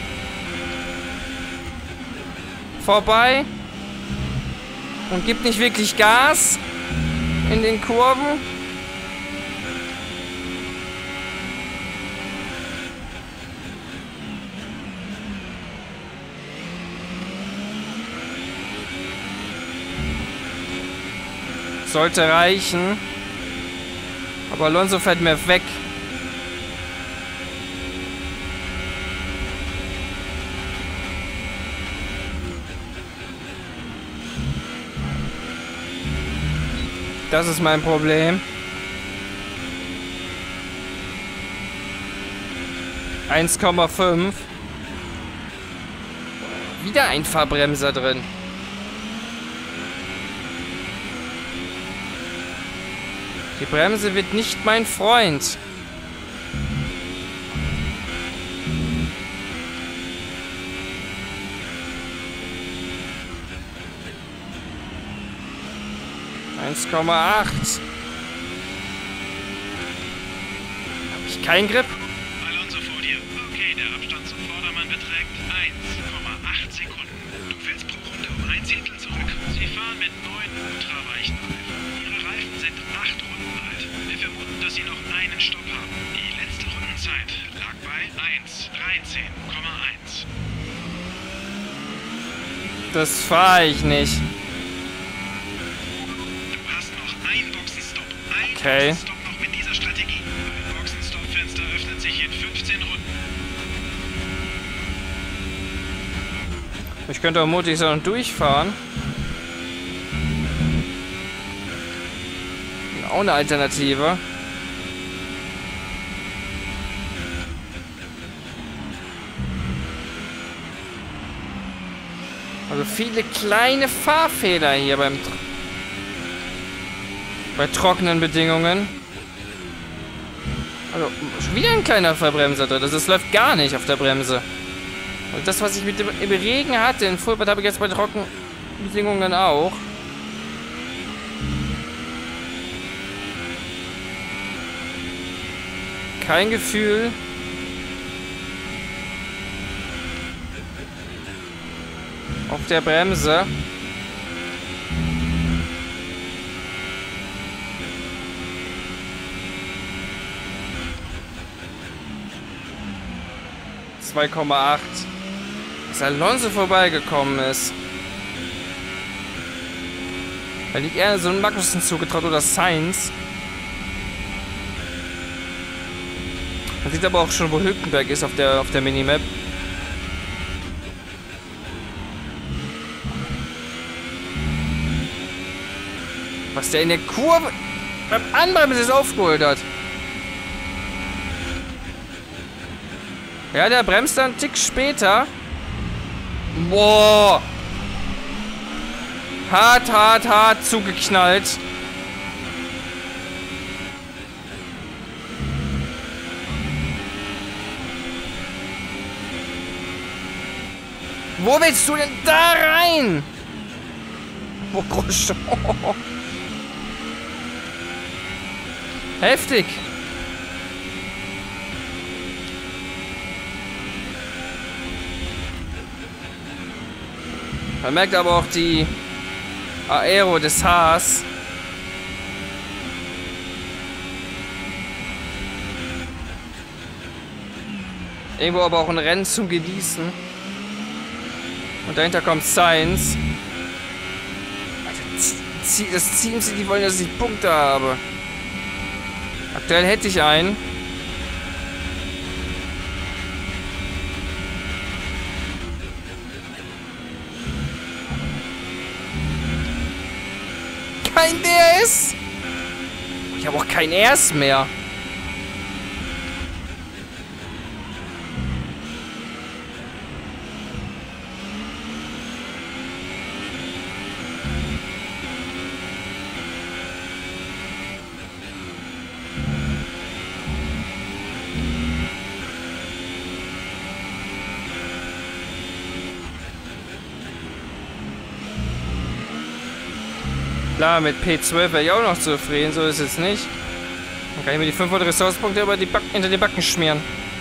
Vorbei. Und gibt nicht wirklich Gas in den Kurven. Sollte reichen. Aber Alonso fährt mir weg. Das ist mein Problem. eins Komma fünf. Wieder ein Verbremser drin. Die Bremse wird nicht mein Freund. eins Komma acht. Hab ich keinen Grip? Alonso vor dir. Okay, der Abstand zum Vordermann beträgt eins Komma acht Sekunden. Du fällst pro Runde um ein Zehntel zurück. Sie fahren mit neun ultraweichen Reifen. Ihre Reifen sind acht Runden alt. Wir vermuten, dass sie noch einen Stopp haben. Die letzte Rundenzeit lag bei eins dreizehn Komma eins. Das fahre ich nicht. Okay. Stopp noch mit dieser Strategie. Ein Boxenstopp-Fenster öffnet sich in fünfzehn Runden. Ich könnte auch mutig sein und durchfahren. Auch eine Alternative. Also viele kleine Fahrfehler hier beim Tr bei trockenen Bedingungen. Also schon wieder ein kleiner Verbremser drin. Das läuft gar nicht auf der Bremse. Und das, was ich mit dem im Regen hatte in Fulbert, habe ich jetzt bei trockenen Bedingungen auch. Kein Gefühl. Auf der Bremse. zwei Komma acht. Dass Alonso vorbeigekommen ist. Weil ich eher so einen Magnussen zugetraut oder Sainz. Man sieht aber auch schon, wo Hülkenberg ist auf der, auf der Minimap. Was der in der Kurve beim Anbremsen jetzt aufgeholt hat. Ja, der bremst dann einen Tick später. Boah. Hart, hart, hart zugeknallt. Wo willst du denn da rein? Oh, Grosjean. Heftig. Man merkt aber auch die Aero des Haas. Irgendwo aber auch ein Rennen zum Genießen. Und dahinter kommt Sainz. Das Team, die wollen, dass ich Punkte habe. Aktuell hätte ich einen. Kein D R S. Ich habe auch kein R S mehr. Klar, mit P zwölf wäre ich auch noch zufrieden, so ist es nicht. Dann kann ich mir die fünfhundert Ressourcenpunkte über die Backen, hinter die Backen schmieren.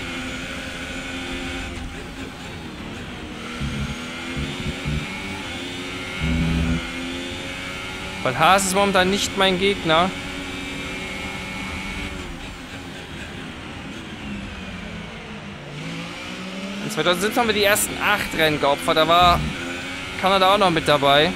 Weil Haas ist momentan nicht mein Gegner. In zweitausendsiebzehn haben wir die ersten acht Rennen geopfert, da war Kanada auch noch mit dabei.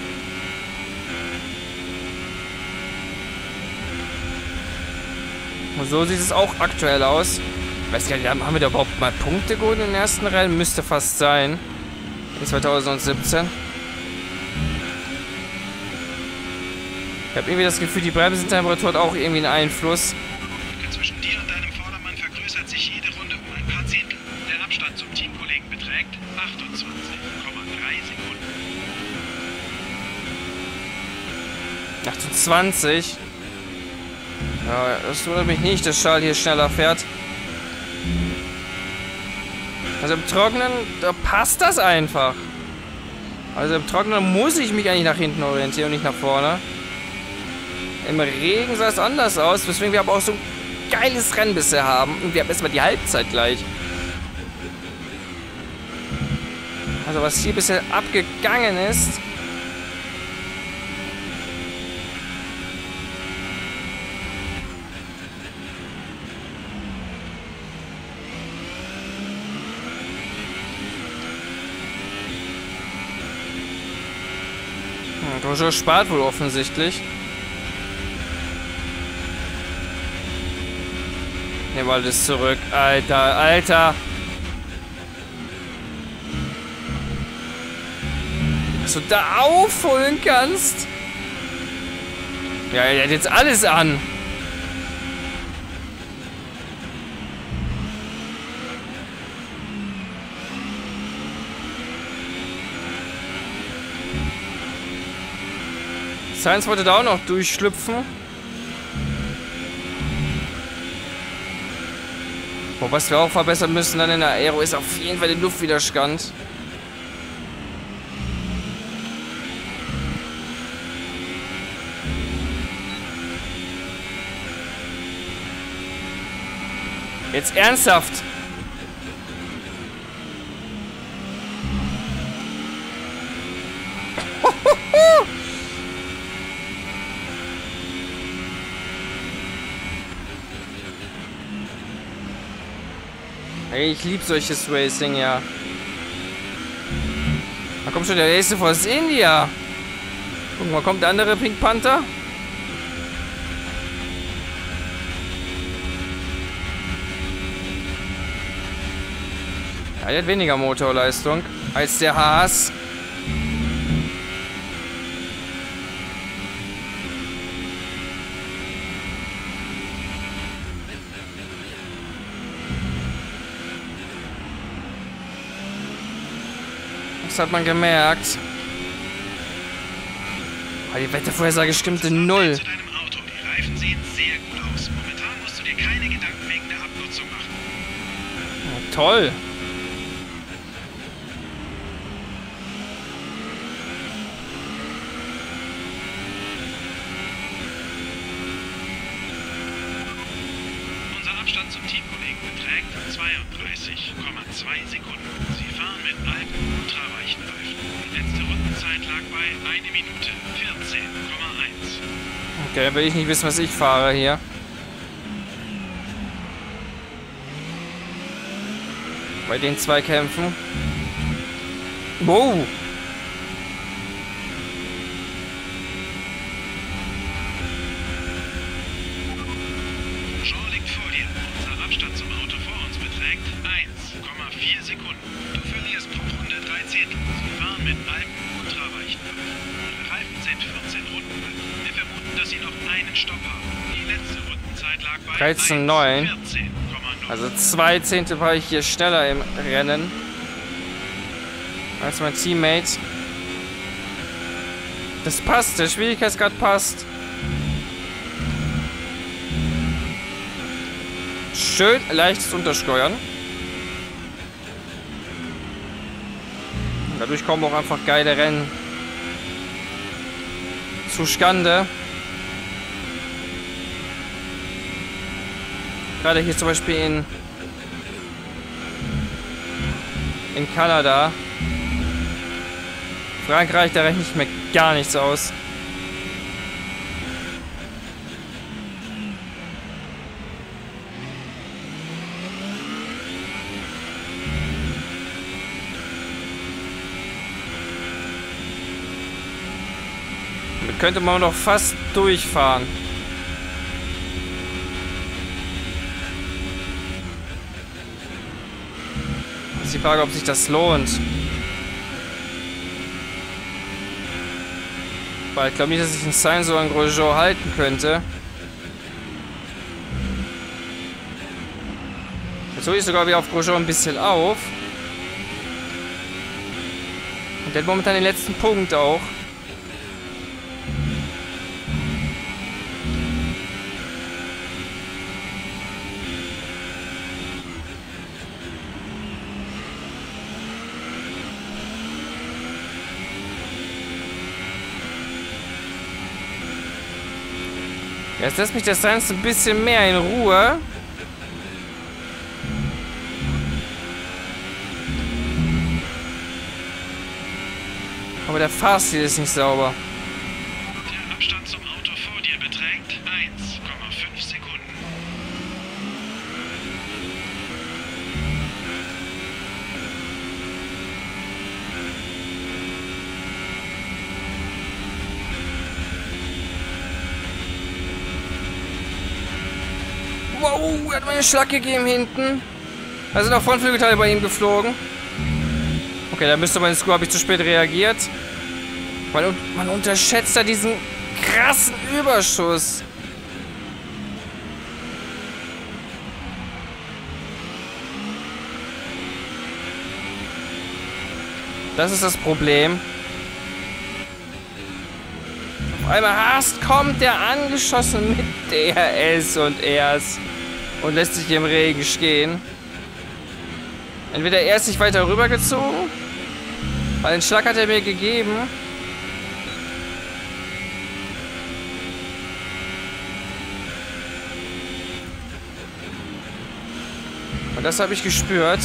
Und so sieht es auch aktuell aus. Ich weiß gar nicht, haben wir da überhaupt mal Punkte geholt in den ersten Rennen? Müsste fast sein. In zweitausendsiebzehn. Ich habe irgendwie das Gefühl, die Bremsentemperatur hat auch irgendwie einen Einfluss. Zwischen dir und deinem Vordermann vergrößert sich jede Runde um ein paar Zehntel. Der Abstand zum Teamkollegen beträgt achtundzwanzig Komma drei Sekunden. achtundzwanzig. Ja, das wundert mich nicht, dass Charles hier schneller fährt. Also im Trockenen, da passt das einfach. Also im Trockenen muss ich mich eigentlich nach hinten orientieren und nicht nach vorne. Im Regen sah es anders aus, weswegen wir aber auch so ein geiles Rennen bisher haben. Und wir haben erstmal die Halbzeit gleich. Also was hier bisher abgegangen ist. Roger spart wohl offensichtlich. Nehmen wir alles zurück. Alter, Alter. Dass du da aufholen kannst. Ja, er hat jetzt alles an. Science wollte da auch noch durchschlüpfen. Oh, was wir auch verbessern müssen dann in der Aero ist auf jeden Fall der Luftwiderstand. Jetzt ernsthaft. Hey, ich liebe solches Racing, ja. Da kommt schon der nächste Force India. Guck mal, kommt der andere Pink Panther? Ja, der hat weniger Motorleistung als der Haas. Das hat man gemerkt. Oh, die Wettervorhersage stimmte null. Zu deinem Auto. Die Reifen sehen sehr gut aus. Momentan musst du dir keine Gedanken wegen der Abnutzung machen. Oh, toll. Unser Abstand zum Teamkollegen beträgt zweiunddreißig Komma zwei Sekunden. Sie fahren mit alten, ultraweichen Reifen. Die letzte Rundenzeit lag bei eine Minute vierzehn Komma eins. Okay, dann will ich nicht wissen, was ich fahre hier. Bei den zwei Kämpfen. Wow. Jean liegt vor dir. Unser Abstand zum Auto vor uns beträgt eins Komma vier Sekunden. Du verlierst pro Runde drei Zehntel. Sie fahren mit alten, ultraweichen Reifen. Ihre Reifen sind vierzehn Runden alt. Wir vermuten, dass sie noch einen Stopp haben. Die letzte Rundenzeit lag bei dreizehn Komma neun. vierzehn Komma null. Also zwei Zehntel war ich hier schneller im Rennen als mein Teammate. Das passt, der Schwierigkeitsgrad passt. Schön leichtes Untersteuern. Dadurch kommen auch einfach geile Rennen zustande. Gerade hier zum Beispiel in, in Kanada. Frankreich, da rechne ich mir gar nichts aus. Damit könnte man noch fast durchfahren. Ist die Frage, ob sich das lohnt. Weil ich glaube nicht, dass ich den Sainz so an Grosjean halten könnte. Jetzt hole ich sogar wieder auf Grosjean ein bisschen auf. Und der hat momentan den letzten Punkt auch. Jetzt lässt mich der Sainz ein bisschen mehr in Ruhe. Aber der Fahrstil ist nicht sauber. Der Abstand zum Auto vor dir beträgt eins Komma fünf Sekunden. Wow! Oh, er hat mir einen Schlag gegeben hinten. Da sind auch Frontflügelteile bei ihm geflogen. Okay, da müsste man, habe ich zu spät reagiert. Man, man unterschätzt da diesen krassen Überschuss. Das ist das Problem. Auf einmal hast, kommt der angeschossen mit D R S und Rs und lässt sich im Regen stehen. Entweder er ist sich weiter rübergezogen, weil den Schlag hat er mir gegeben. Und das habe ich gespürt.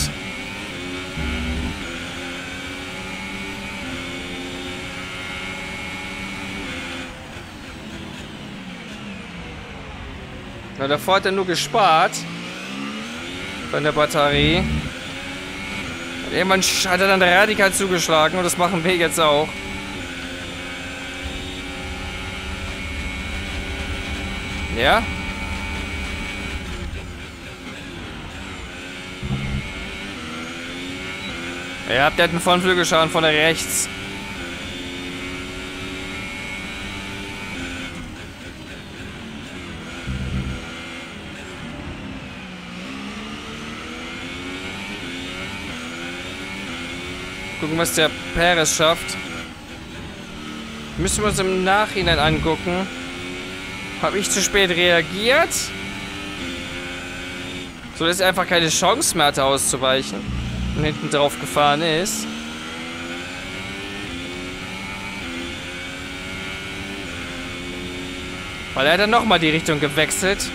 Na, davor hat er nur gespart von der Batterie. Und irgendwann hat er dann radikal zugeschlagen und das machen wir jetzt auch. Ja? Ihr habt ja einen Frontflügelschaden von der rechts. Gucken, was der Perez schafft. Müssen wir uns im Nachhinein angucken. Habe ich zu spät reagiert? So, dass er einfach keine Chance mehr hatte auszuweichen. Und hinten drauf gefahren ist. Weil er hat dann nochmal die Richtung gewechselt.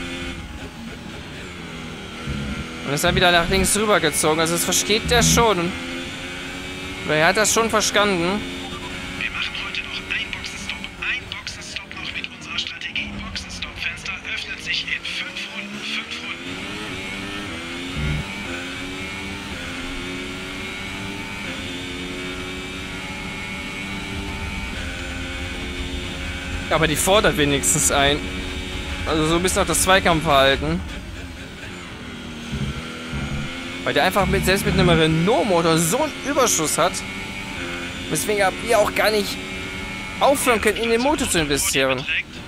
Und ist dann wieder nach links rüber gezogen. Also das versteht der schon. Oder er hat das schon verstanden. Wir machen heute noch einen Boxenstopp. Ein Boxenstopp noch mit unserer Strategie. Boxenstopp-Fenster öffnet sich in fünf Runden. Fünf Runden. Aber die fordert wenigstens ein. Also so ein bisschen auch das Zweikampfverhalten. Weil der einfach mit, selbst mit einem Renault-Motor so einen Überschuss hat. Weswegen wir auch gar nicht aufhören können, in den Motor zu investieren.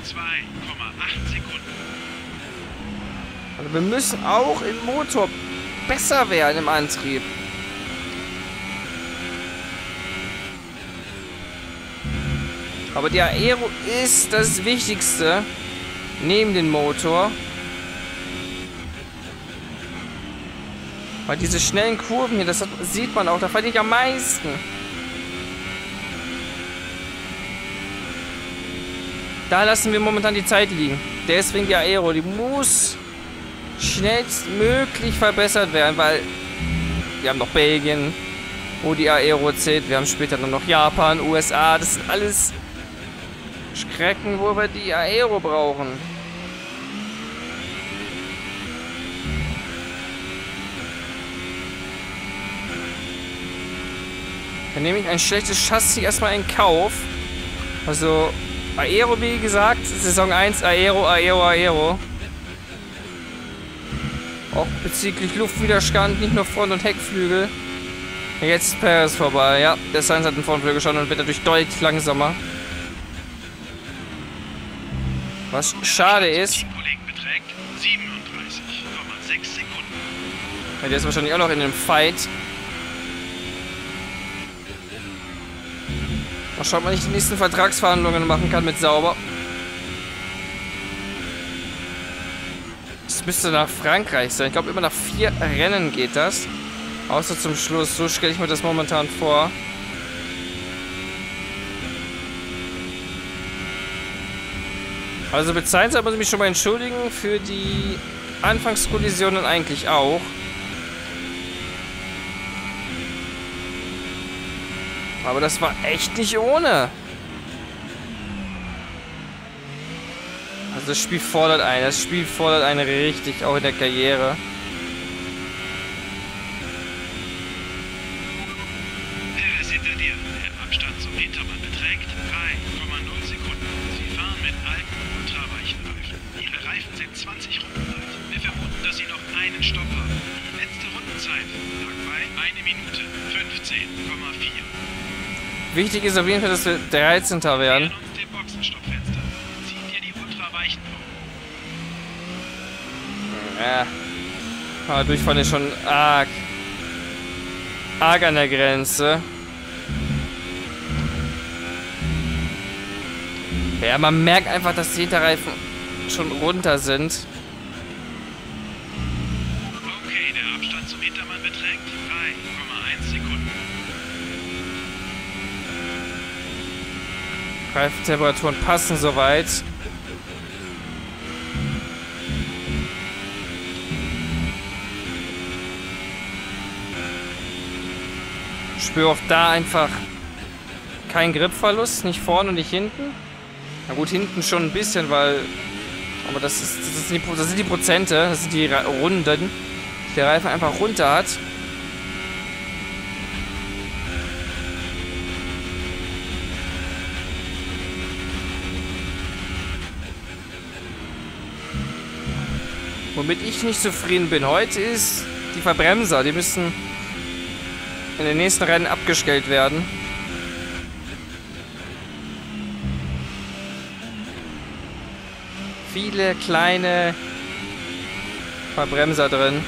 Also wir müssen auch im Motor besser werden im Antrieb. Aber die Aero ist das Wichtigste neben dem Motor. Weil diese schnellen Kurven hier, das hat, sieht man auch, da verliere ich am meisten. Da lassen wir momentan die Zeit liegen. Deswegen die Aero, die muss schnellstmöglich verbessert werden, weil wir haben noch Belgien, wo die Aero zählt. Wir haben später dann noch Japan, U S A. Das sind alles Strecken, wo wir die Aero brauchen. Dann nehme ich ein schlechtes Chassis erstmal in Kauf. Also Aero, wie gesagt, Saison eins, Aero, Aero, Aero. Auch bezüglich Luftwiderstand, nicht nur Front- und Heckflügel. Jetzt ist Perez vorbei, ja. Der Sainz hat einen Frontflügel schon und wird dadurch deutlich langsamer. Was schade ist. Ja, der ist wahrscheinlich auch noch in einem Fight. Mal schauen, wann ich die nächsten Vertragsverhandlungen machen kann mit Sauber. Das müsste nach Frankreich sein. Ich glaube, immer nach vier Rennen geht das. Außer zum Schluss. So stelle ich mir das momentan vor. Also mit Sainz muss ich mich schon mal entschuldigen. Für die Anfangskollisionen eigentlich auch. Aber das war echt nicht ohne. Also das Spiel fordert einen. Das Spiel fordert einen richtig, auch in der Karriere. Perez hinter dir. Der Abstand zum Hintermann beträgt drei Komma null Sekunden. Sie fahren mit alten, ultraweichen Reifen. Ihre Reifen sind zwanzig Runden alt. Wir vermuten, dass einen Stopp haben. Die letzte Rundenzeit lag bei eine Minute fünfzehn Komma vier. Wichtig ist auf jeden Fall, dass wir dreizehnter werden. Nähern uns dem Boxenstoppfenster. Ziehen dir die Ultraweichen vor. Ja. Ah, Durchfahren ist schon arg. Arg an der Grenze. Ja, man merkt einfach, dass die Hinterreifen schon runter sind. Okay, der Abstand zum Hintermann beträgt drei Komma eins Sekunden. Reifentemperaturen passen soweit. Ich spüre auch da einfach keinen Gripverlust, nicht vorne und nicht hinten. Na gut, hinten schon ein bisschen, weil... Aber das, ist, das, sind, die, das sind die Prozente, das sind die Runden, die der Reifen einfach runter hat. Womit ich nicht zufrieden bin heute ist die Verbremser. Die müssen in den nächsten Rennen abgestellt werden. Viele kleine Verbremser drin.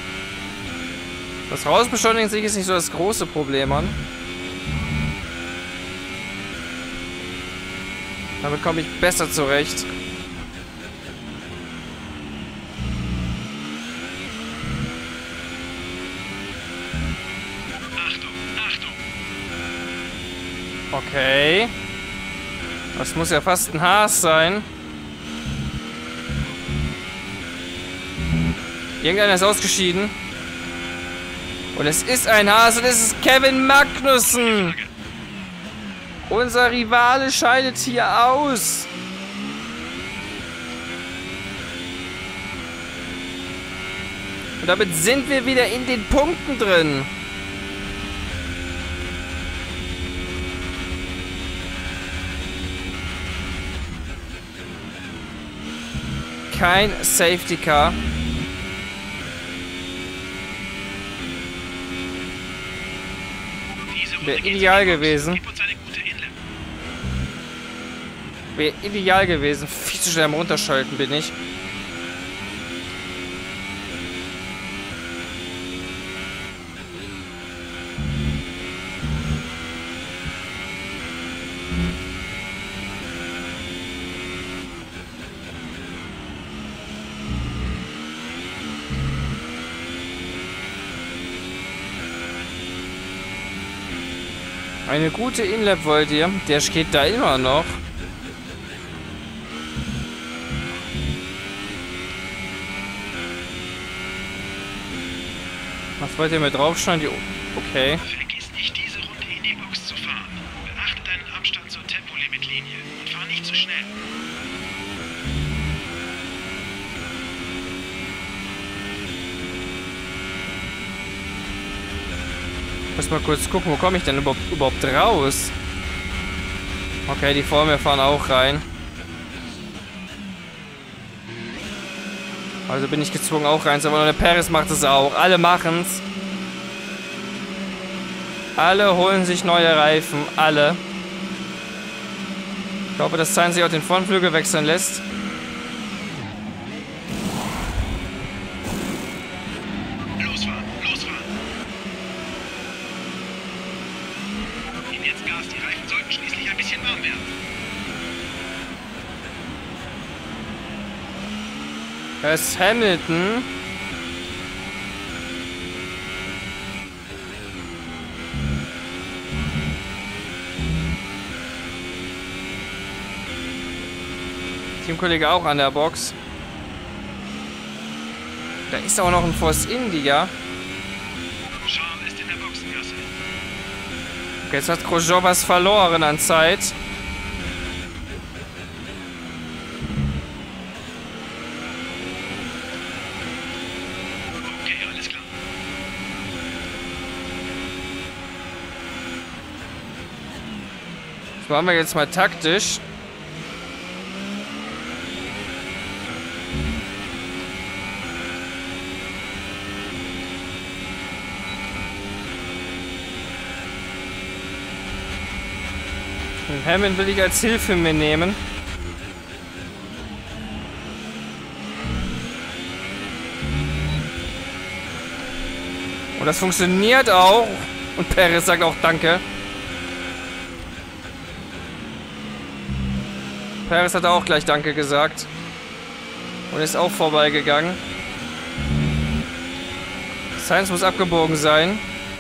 Das Rausbeschleunigen sich ist nicht so das große Problem an. Damit komme ich besser zurecht. Okay. Das muss ja fast ein Haas sein. Irgendeiner ist ausgeschieden. Und es ist ein Haas und es ist Kevin Magnussen. Unser Rivale scheidet hier aus. Und damit sind wir wieder in den Punkten drin. Kein Safety Car. Wäre ideal gewesen. Wäre ideal gewesen. Viel zu schnell am Runterschalten bin ich. Eine gute Inlap wollt ihr? Der steht da immer noch. Was wollt ihr mit draufschneiden? Die okay. Vergiss nicht, diese Runde in die Box zu fahren. Beachte deinen Abstand zur Tempolimitlinie und fahr nicht zu schnell. Muss mal kurz gucken, wo komme ich denn überhaupt, überhaupt raus? Okay, die vor mir fahren auch rein. Also bin ich gezwungen auch rein, aber der Perez macht es auch. Alle machen's. Alle holen sich neue Reifen. Alle. Ich glaube, dass Sainz sich auch den Frontflügel wechseln lässt. Losfahren, losfahren. Gib jetzt Gas, die Reifen sollten schließlich ein bisschen warm werden. Das ist Hamilton. Teamkollege auch an der Box. Da ist auch noch ein Force India. Charles ist in der Boxengasse. Okay, jetzt hat Grosjean was verloren an Zeit. Okay, alles klar. Das machen wir jetzt mal taktisch. Den Hamilton will ich als Hilfe mir nehmen. Und das funktioniert auch. Und Perez sagt auch Danke. Perez hat auch gleich Danke gesagt. Und ist auch vorbeigegangen. Sainz muss abgebogen sein.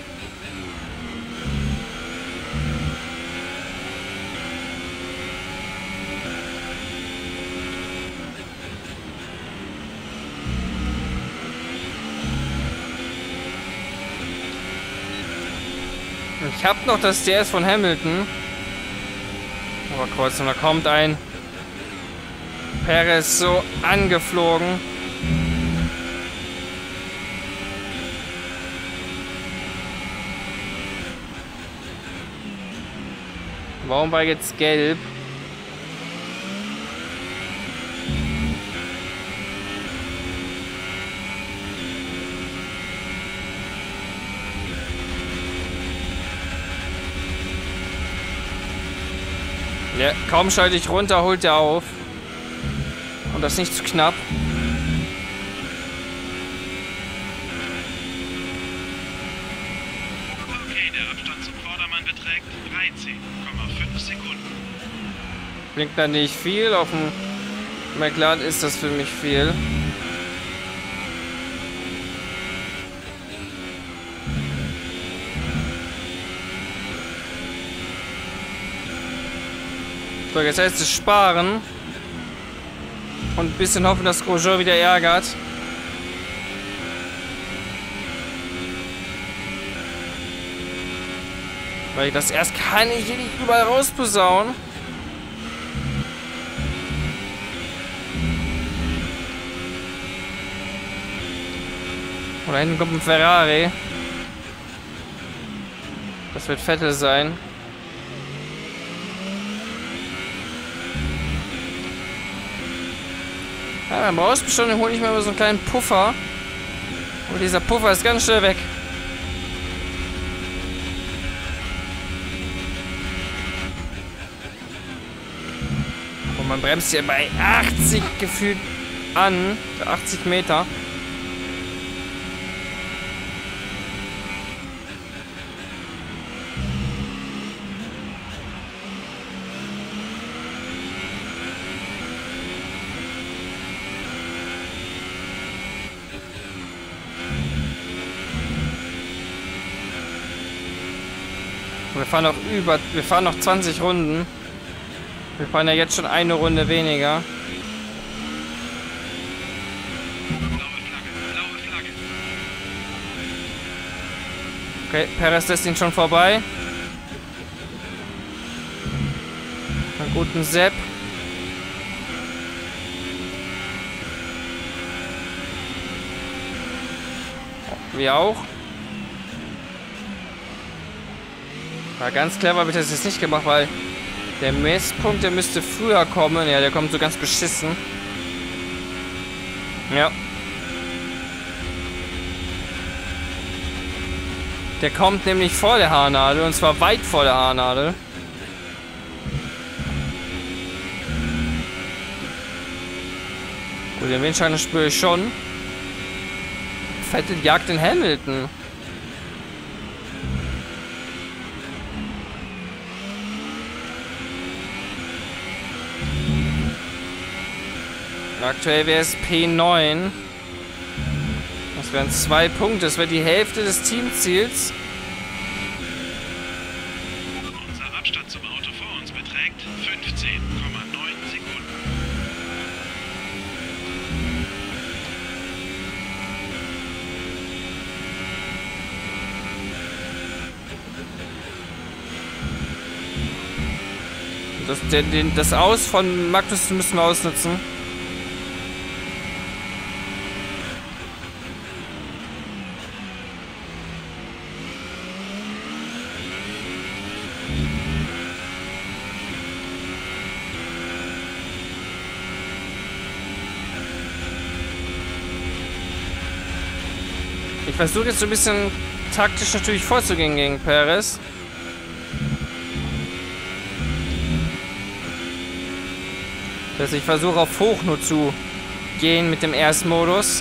Ich habe noch das D S von Hamilton. Aber Kreuzung, da kommt ein Perez so angeflogen. Warum war jetzt gelb? Ja, kaum schalte ich runter, holt er auf. Und das nicht zu knapp. Okay, der Abstand zum Vordermann beträgt dreizehn Komma fünf Sekunden. Klingt da nicht viel. Auf dem McLaren ist das für mich viel. So, jetzt heißt es sparen. Und ein bisschen hoffen, dass Grosjean wieder ärgert. Weil das erst kann ich hier nicht überall rausposaunen. Und da hinten kommt ein Ferrari. Das wird Vettel sein. Ja, beim Rausbestand hole ich mir immer so einen kleinen Puffer. Und dieser Puffer ist ganz schnell weg. Und man bremst hier bei achtzig gefühlt an. achtzig Meter. Wir fahren noch über, wir fahren noch zwanzig Runden. Wir fahren ja jetzt schon eine Runde weniger. Blaue Flagge, blaue Flagge. Okay, Perez lässt ihn schon vorbei. Einen guten Sepp. Wir auch. War ganz clever, habe ich das jetzt nicht gemacht, weil der Messpunkt, der müsste früher kommen. Ja, der kommt so ganz beschissen. Ja. Der kommt nämlich vor der Haarnadel, und zwar weit vor der Haarnadel. Gut, den Windschatten spüre ich schon. Vettel jagt den Hamilton. Aktuell wäre es P neun. Das wären zwei Punkte. Das wäre die Hälfte des Teamziels. Unser Abstand zum Auto vor uns beträgt fünfzehn Komma neun Sekunden. Das, den, den, das Aus von Magnussen müssen wir ausnutzen. Ich versuche jetzt so ein bisschen taktisch natürlich vorzugehen gegen Perez. dass ich versuche auf hoch nur zu gehen mit dem ersten Modus.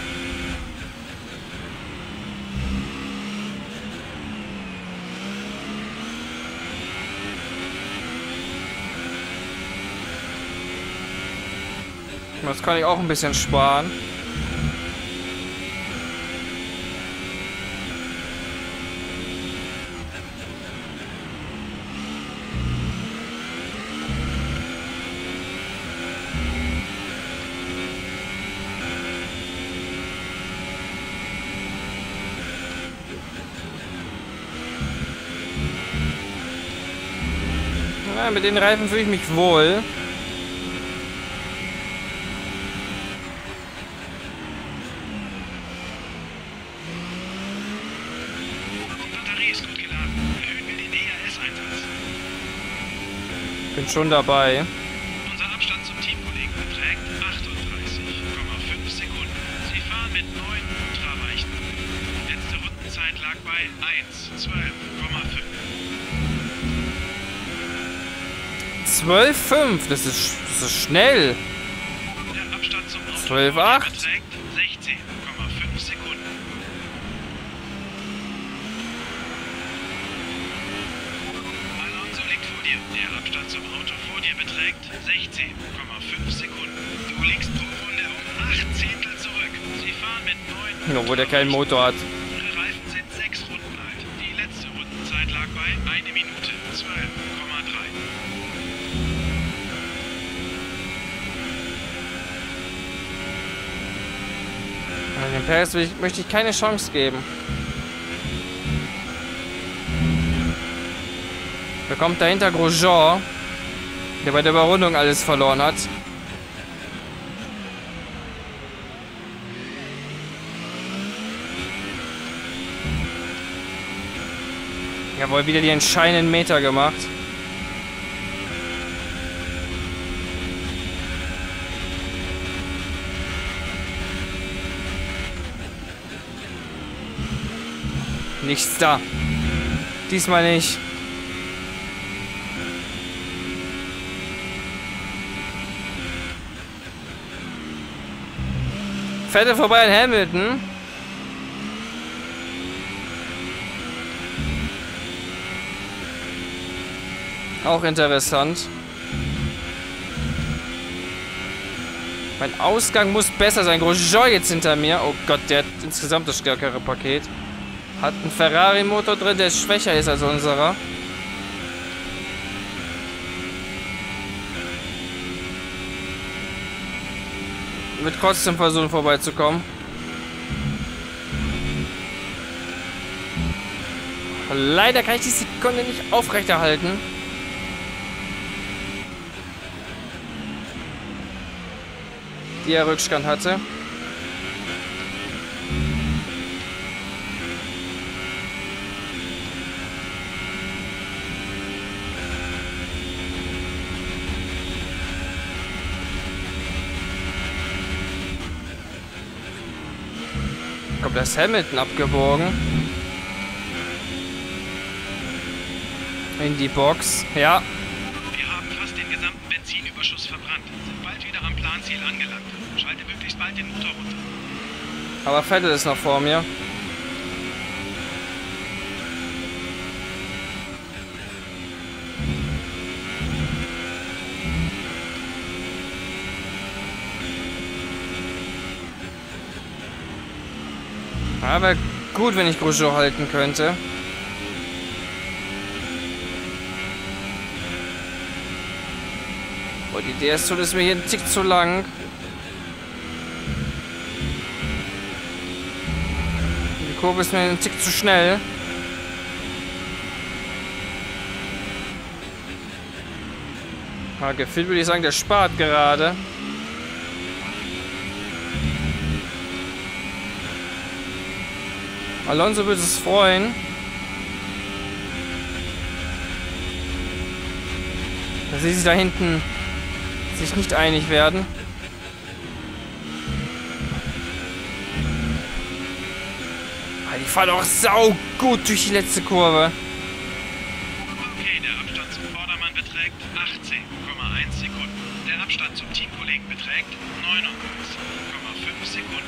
Das kann ich auch ein bisschen sparen. Ja, mit den Reifen fühle ich mich wohl. Bin schon dabei. Unser Abstand zum Teamkollegen beträgt achtunddreißig Komma fünf Sekunden. Sie fahren mit neun Ultrareichen. Letzte Rundenzeit lag bei eins zwölf Komma fünf. zwölf Komma fünf, das ist, das ist schnell. Der Abstand zum Auto zwölf Komma acht beträgt sechzehn Komma fünf Sekunden. Alonso liegt vor dir. Der Abstand zum Auto vor dir beträgt sechzehn Komma fünf Sekunden. Du liegst pro Runde um acht Zehntel zurück. Sie fahren mit neun. Obwohl der keinen Motor hat. Ihre Reifen sind sechs Runden alt. Die letzte Rundenzeit lag bei eine Minute zwölf Komma drei. Dem Perez will ich, möchte ich keine Chance geben. Da kommt dahinter Grosjean, der bei der Überrundung alles verloren hat. Jawohl, wieder die entscheidenden Meter gemacht. Nichts da. Diesmal nicht. Vettel vorbei an Hamilton. Auch interessant. Mein Ausgang muss besser sein. Grosjean jetzt hinter mir. Oh Gott, der hat insgesamt das stärkere Paket. Hat einen Ferrari-Motor drin, der schwächer ist als unserer. Wird trotzdem versuchen vorbeizukommen. Leider kann ich die Sekunde nicht aufrechterhalten. Die er Rückstand hatte. Da ist Hamilton abgebogen. In die Box. Ja. Wir haben fast den gesamten Benzinüberschuss verbrannt. Sind bald wieder am Planziel angelangt. Schalte möglichst bald den Motor runter. Aber Vettel ist noch vor mir. Aber gut, wenn ich Grosjean halten könnte. Oh, die D S-Zone ist mir hier ein Tick zu lang. Die Kurve ist mir ein Tick zu schnell. Ah, gefühlt würde ich sagen, der spart gerade. Alonso würde es freuen. Dass sie sich da hinten sich nicht einig werden. Ah, die fahren auch sau gut durch die letzte Kurve. Okay, der Abstand zum Vordermann beträgt achtzehn Komma eins Sekunden. Der Abstand zum Teamkollegen beträgt neununddreißig Komma fünf Sekunden.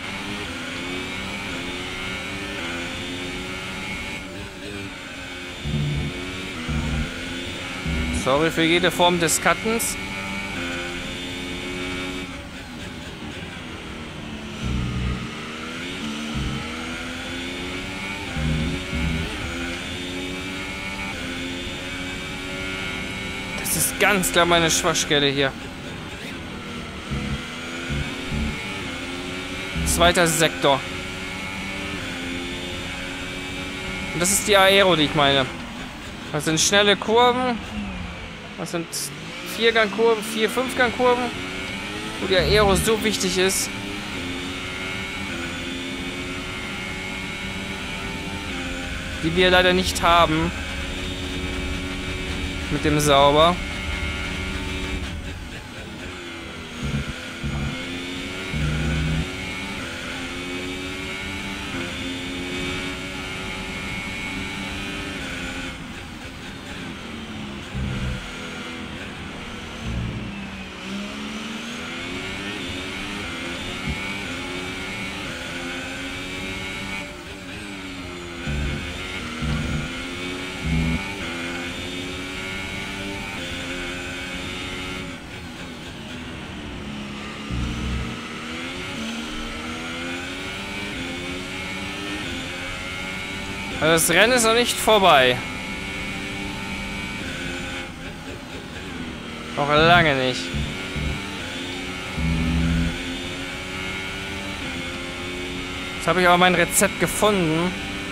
Sorry für jede Form des Cuttens. Das ist ganz klar meine Schwachstelle hier. Zweiter Sektor. Und das ist die Aero, die ich meine. Das sind schnelle Kurven. Das sind Viergangkurven, Vier-, Fünfgangkurven, wo die Aero so wichtig ist. Die wir leider nicht haben. Mit dem Sauber. Also das Rennen ist noch nicht vorbei. Noch lange nicht. Jetzt habe ich aber mein Rezept gefunden.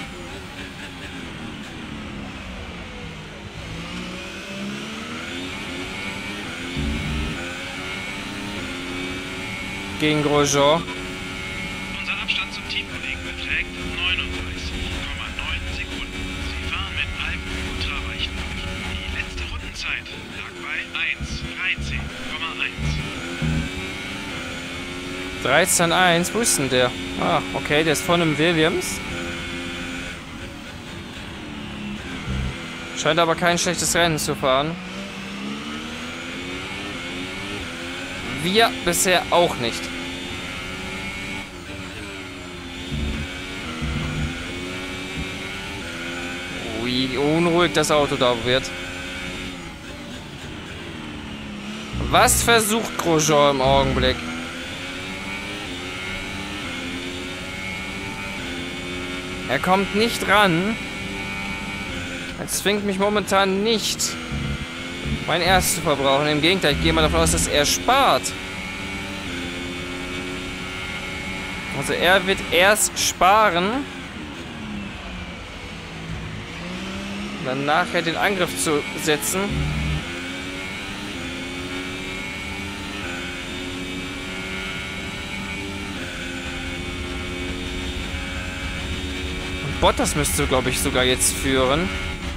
Gegen Grosjean. Unser Abstand zum Teamkollegen beträgt neununddreißig Komma neun Sekunden. Sie fahren mit Alpen-Ultraweichenlauf. Die letzte Rundenzeit lag bei eins dreizehn Komma eins. dreizehn eins, wo ist denn der? Ah, okay, der ist von einem Williams. Scheint aber kein schlechtes Rennen zu fahren. Wir bisher auch nicht. Wie unruhig das Auto da wird. Was versucht Grosjean im Augenblick? Er kommt nicht ran. Er zwingt mich momentan nicht, mein erstes zu verbrauchen. Im Gegenteil, ich gehe mal davon aus, dass er spart. Also er wird erst sparen, um dann nachher den Angriff zu setzen. Und Bottas müsste, glaube ich, sogar jetzt führen.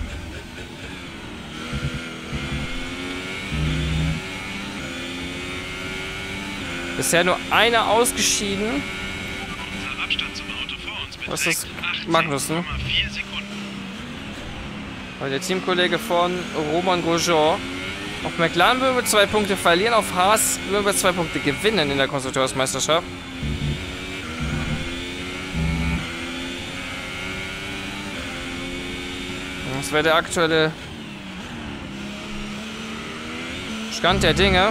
Bisher nur einer ausgeschieden. Unser Abstand zum Auto vor uns beträgt Was ist das? achtzehn Magnussen? Komma vier Sekunden. Weil der Teamkollege von Romain Grosjean. Auf McLaren würden wir zwei Punkte verlieren, auf Haas würden wir zwei Punkte gewinnen in der Konstrukteursmeisterschaft. Das wäre der aktuelle Stand der Dinge.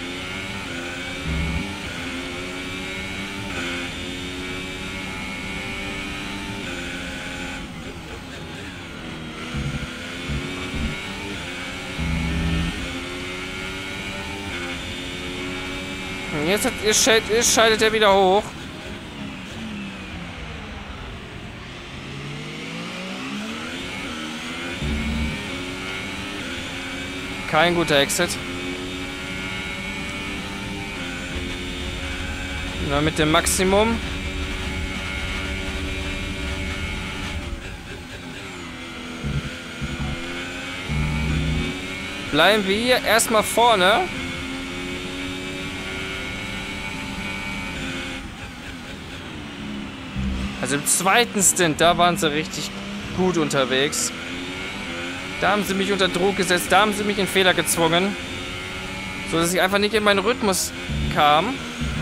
Jetzt, hat, jetzt, scheidet, jetzt scheidet er wieder hoch. Kein guter Exit. Na, mit dem Maximum. Bleiben wir hier erstmal vorne. Also im zweiten Stint, da waren sie richtig gut unterwegs. Da haben sie mich unter Druck gesetzt, da haben sie mich in Fehler gezwungen. So dass ich einfach nicht in meinen Rhythmus kam.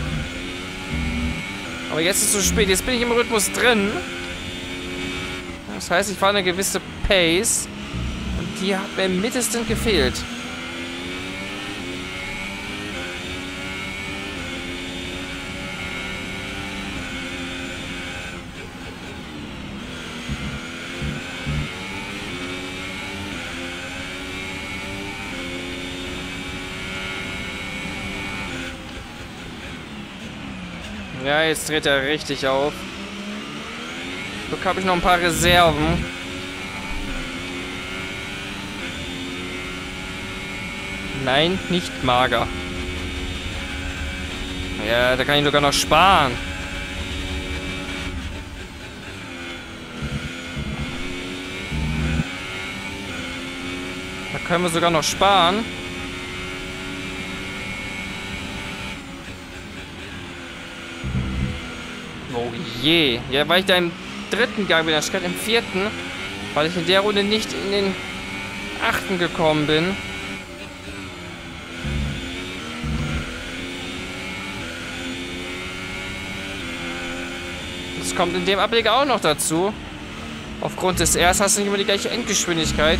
Aber jetzt ist es zu spät. Jetzt bin ich im Rhythmus drin. Das heißt, ich fahre eine gewisse Pace. Und die hat mir mindestens gefehlt. Ja, jetzt dreht er richtig auf. Glück habe ich noch ein paar Reserven. Nein, nicht mager. Ja, da kann ich sogar noch sparen. Da können wir sogar noch sparen. Oh je. Ja, weil ich da im dritten Gang bin, anstatt im vierten. Weil ich in der Runde nicht in den achten gekommen bin. Das kommt in dem Ableger auch noch dazu. Aufgrund des Rs hast du nicht immer die gleiche Endgeschwindigkeit.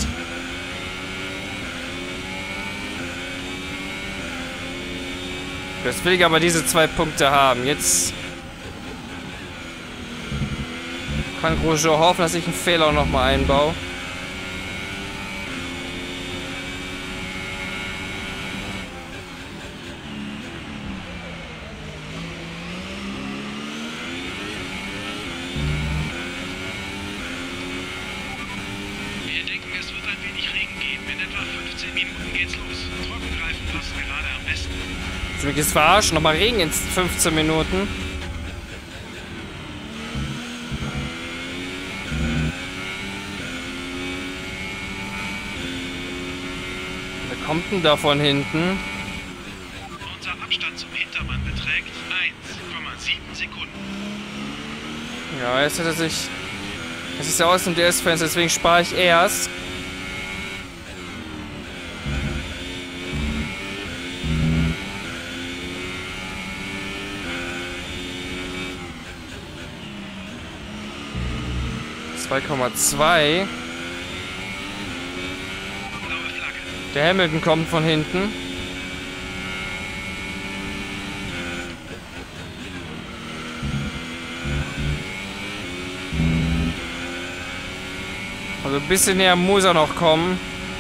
Jetzt will ich aber diese zwei Punkte haben. Jetzt kann Grosjean hoffen, dass ich einen Fehler noch mal einbaue. Wir denken, es wird ein wenig Regen geben. In etwa fünfzehn Minuten geht's los. Trockenreifen passen gerade am besten. Willst du mich jetzt verarschen? Nochmal Regen in fünfzehn Minuten. Wer kommt denn da von hinten? Unser Abstand zum Hintermann beträgt eins Komma sieben Sekunden. Ja, jetzt hat er sich... Das ist ja aus dem D S-Fenster, deswegen spare ich erst. zwei Komma zwei. Blaue Flagge. Der Hamilton kommt von hinten. Also ein bisschen näher muss er noch kommen.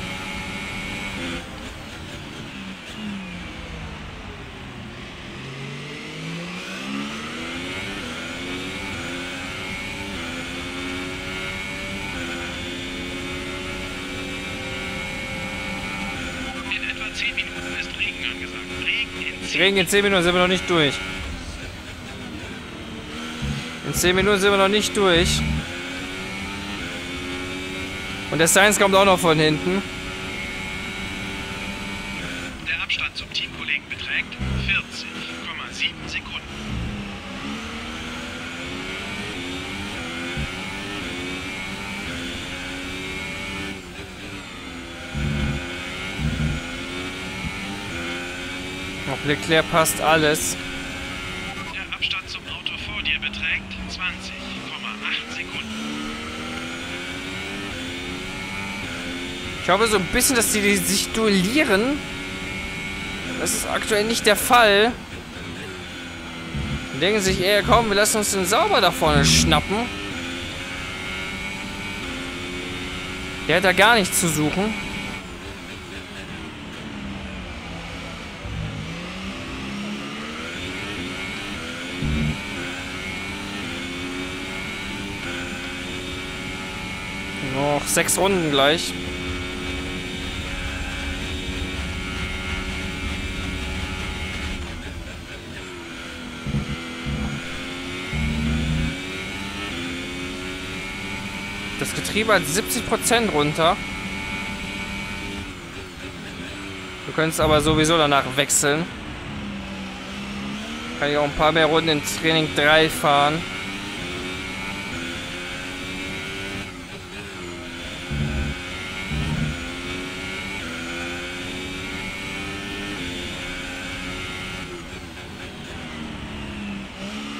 In etwa zehn Minuten ist Regen angesagt. Regen in zehn Regen in zehn Minuten sind wir noch nicht durch. In zehn Minuten sind wir noch nicht durch. Und der Sainz kommt auch noch von hinten. Der Abstand zum Teamkollegen beträgt vierzig Komma sieben Sekunden. Auf Leclerc passt alles. Der Abstand zum Auto vor dir beträgt zwanzig Komma acht Sekunden. Ich hoffe so ein bisschen, dass die, die sich duellieren. Das ist aktuell nicht der Fall. Die denken sich eher, komm, wir lassen uns den Sauber da vorne schnappen. Der hat da gar nichts zu suchen. Noch sechs Runden gleich. Das Getriebe hat siebzig Prozent runter. Du könntest aber sowieso danach wechseln. Kann ich auch ein paar mehr Runden in Training drei fahren.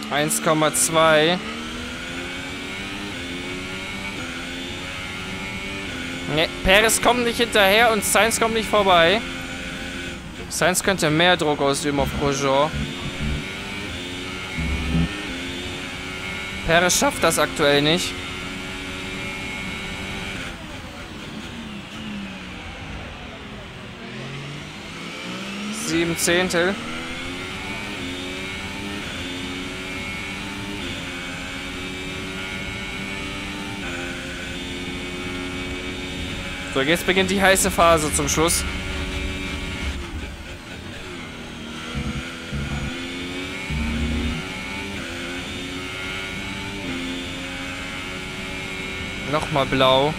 eins Komma zwei. Ne, Perez kommt nicht hinterher und Sainz kommt nicht vorbei. Sainz könnte mehr Druck ausüben auf Grosjean. Perez schafft das aktuell nicht. Sieben Zehntel. So, jetzt beginnt die heiße Phase zum Schluss. Nochmal blau.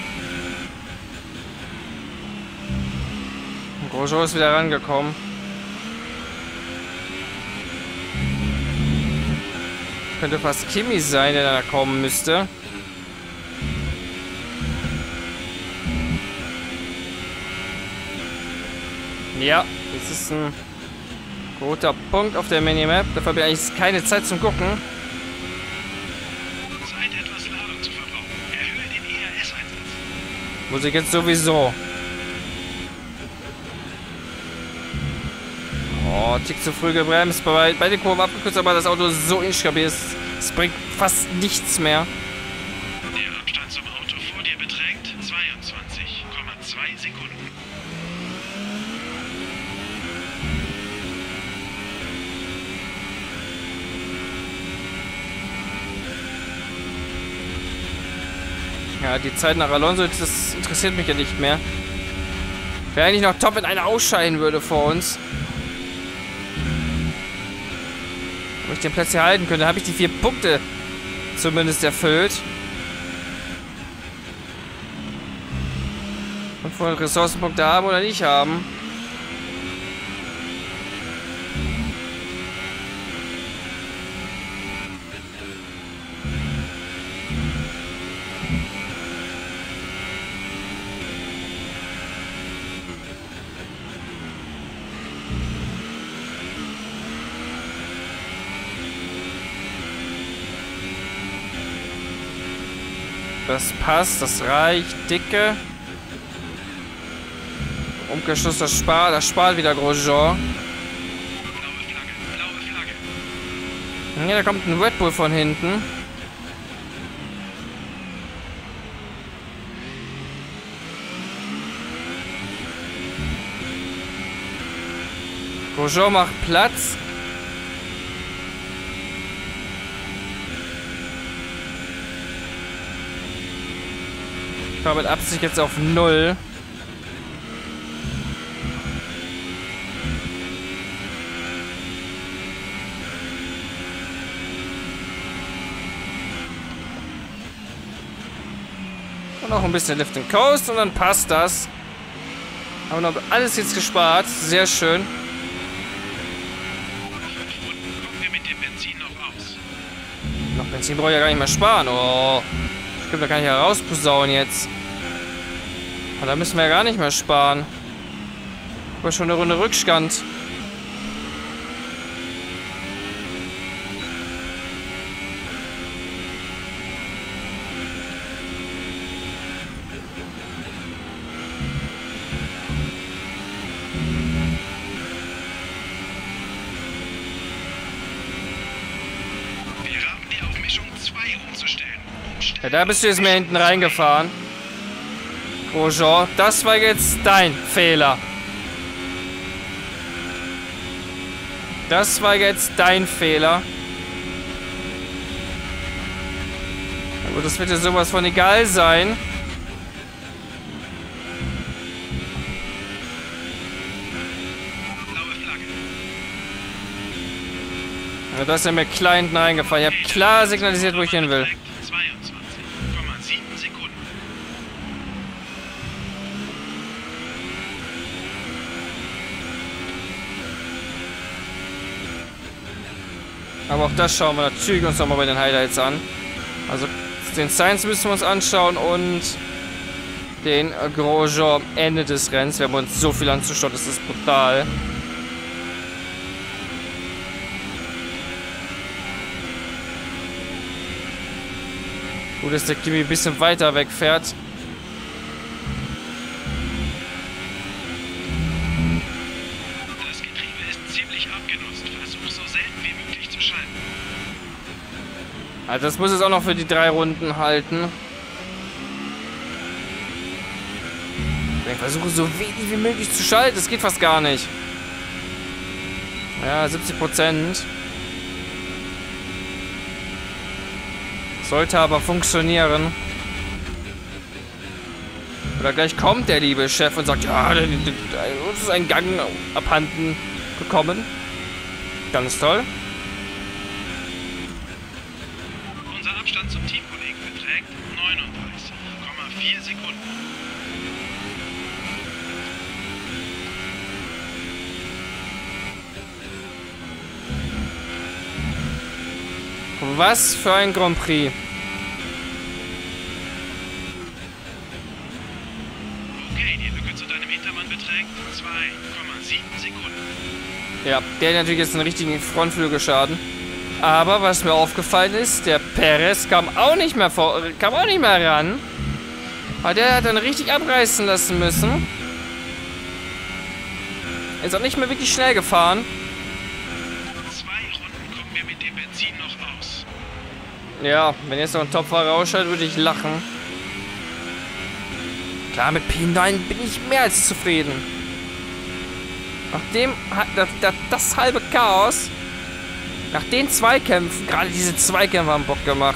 Grosjean ist wieder rangekommen. Könnte fast Kimi sein, der da kommen müsste. Ja, das ist ein guter Punkt auf der Minimap. Dafür habe ich eigentlich keine Zeit zum Gucken. Zeit, etwas Ladung zu verbrauchen. Erhöhe den E R S-Einsatz. Muss ich jetzt sowieso. Oh, Tick zu früh gebremst. Bei, bei den Kurven abgekürzt, aber das Auto ist so instabil. Es, es bringt fast nichts mehr. Der Abstand zum Auto vor dir beträgt zweiundzwanzig Komma zwei Sekunden. Ja, die Zeit nach Alonso, das interessiert mich ja nicht mehr. Wäre eigentlich noch top, wenn einer ausscheiden würde vor uns. Wo ich den Platz hier halten könnte, habe ich die vier Punkte zumindest erfüllt. Und wollen Ressourcenpunkte haben oder nicht haben. Das passt, das reicht. Dicke. Umkehrschluss, das spart, das spart wieder Grosjean. Blaue Flagge, blaue Flagge. Ja, da kommt ein Red Bull von hinten. Grosjean macht Platz. Ich fahre mit Absicht jetzt auf null. Und noch ein bisschen Lift and Coast und dann passt das. Haben wir noch alles jetzt gespart. Sehr schön. Kommen wir mit dem Benzin noch aus. Noch Benzin brauche ich ja gar nicht mehr sparen. Oh. Stimmt, da kann ich ja rausposaunen jetzt. Aber da müssen wir ja gar nicht mehr sparen. Aber schon eine Runde Rückstand. Wir haben die Aufmischung zwei umzustellen. Ja, da bist du jetzt mehr hinten reingefahren. Grosjean, das war jetzt dein Fehler. Das war jetzt dein Fehler. Aber das wird dir sowas von egal sein. Blaue Flagge. Ja, da ist er mir klein hinten reingefahren. Ich habe klar signalisiert, wo ich hin will. zweiundzwanzig Komma sieben Sekunden. Aber auch das schauen wir natürlich uns nochmal bei den Highlights an. Also den Sainz müssen wir uns anschauen und den Grosjean am Ende des Rennens. Wir haben uns so viel anzuschauen, das ist brutal. Gut, dass der Kimi ein bisschen weiter wegfährt. Das Getriebe ist ziemlich abgenutzt. Versuch so selten wie möglich zu schalten. Also das muss es auch noch für die drei Runden halten. Ich versuche so wenig wie möglich zu schalten. Das geht fast gar nicht. Ja, siebzig Prozent. Sollte aber funktionieren. Oder gleich kommt der liebe Chef und sagt, ja, uns ist ein Gang abhanden gekommen. Ganz toll. Unser Abstand zum Teamkollegen beträgt neununddreißig Komma vier Sekunden. Was für ein Grand Prix. Okay, die Lücke zu deinem Hintermann beträgt zwei Komma sieben Sekunden. Ja, der hat natürlich jetzt einen richtigen Frontflügelschaden. Aber was mir aufgefallen ist, der Perez kam auch nicht mehr vor, kam auch nicht mehr ran. Aber der hat dann richtig abreißen lassen müssen. Ist auch nicht mehr wirklich schnell gefahren. Zwei Runden kommen wir mit dem Benzin noch aus. Ja, wenn jetzt noch ein Topfahrer rausschaltet, würde ich lachen. Klar, mit P neun bin ich mehr als zufrieden. Nachdem das, das, das halbe Chaos, nach den Zweikämpfen, gerade diese Zweikämpfe haben Bock gemacht.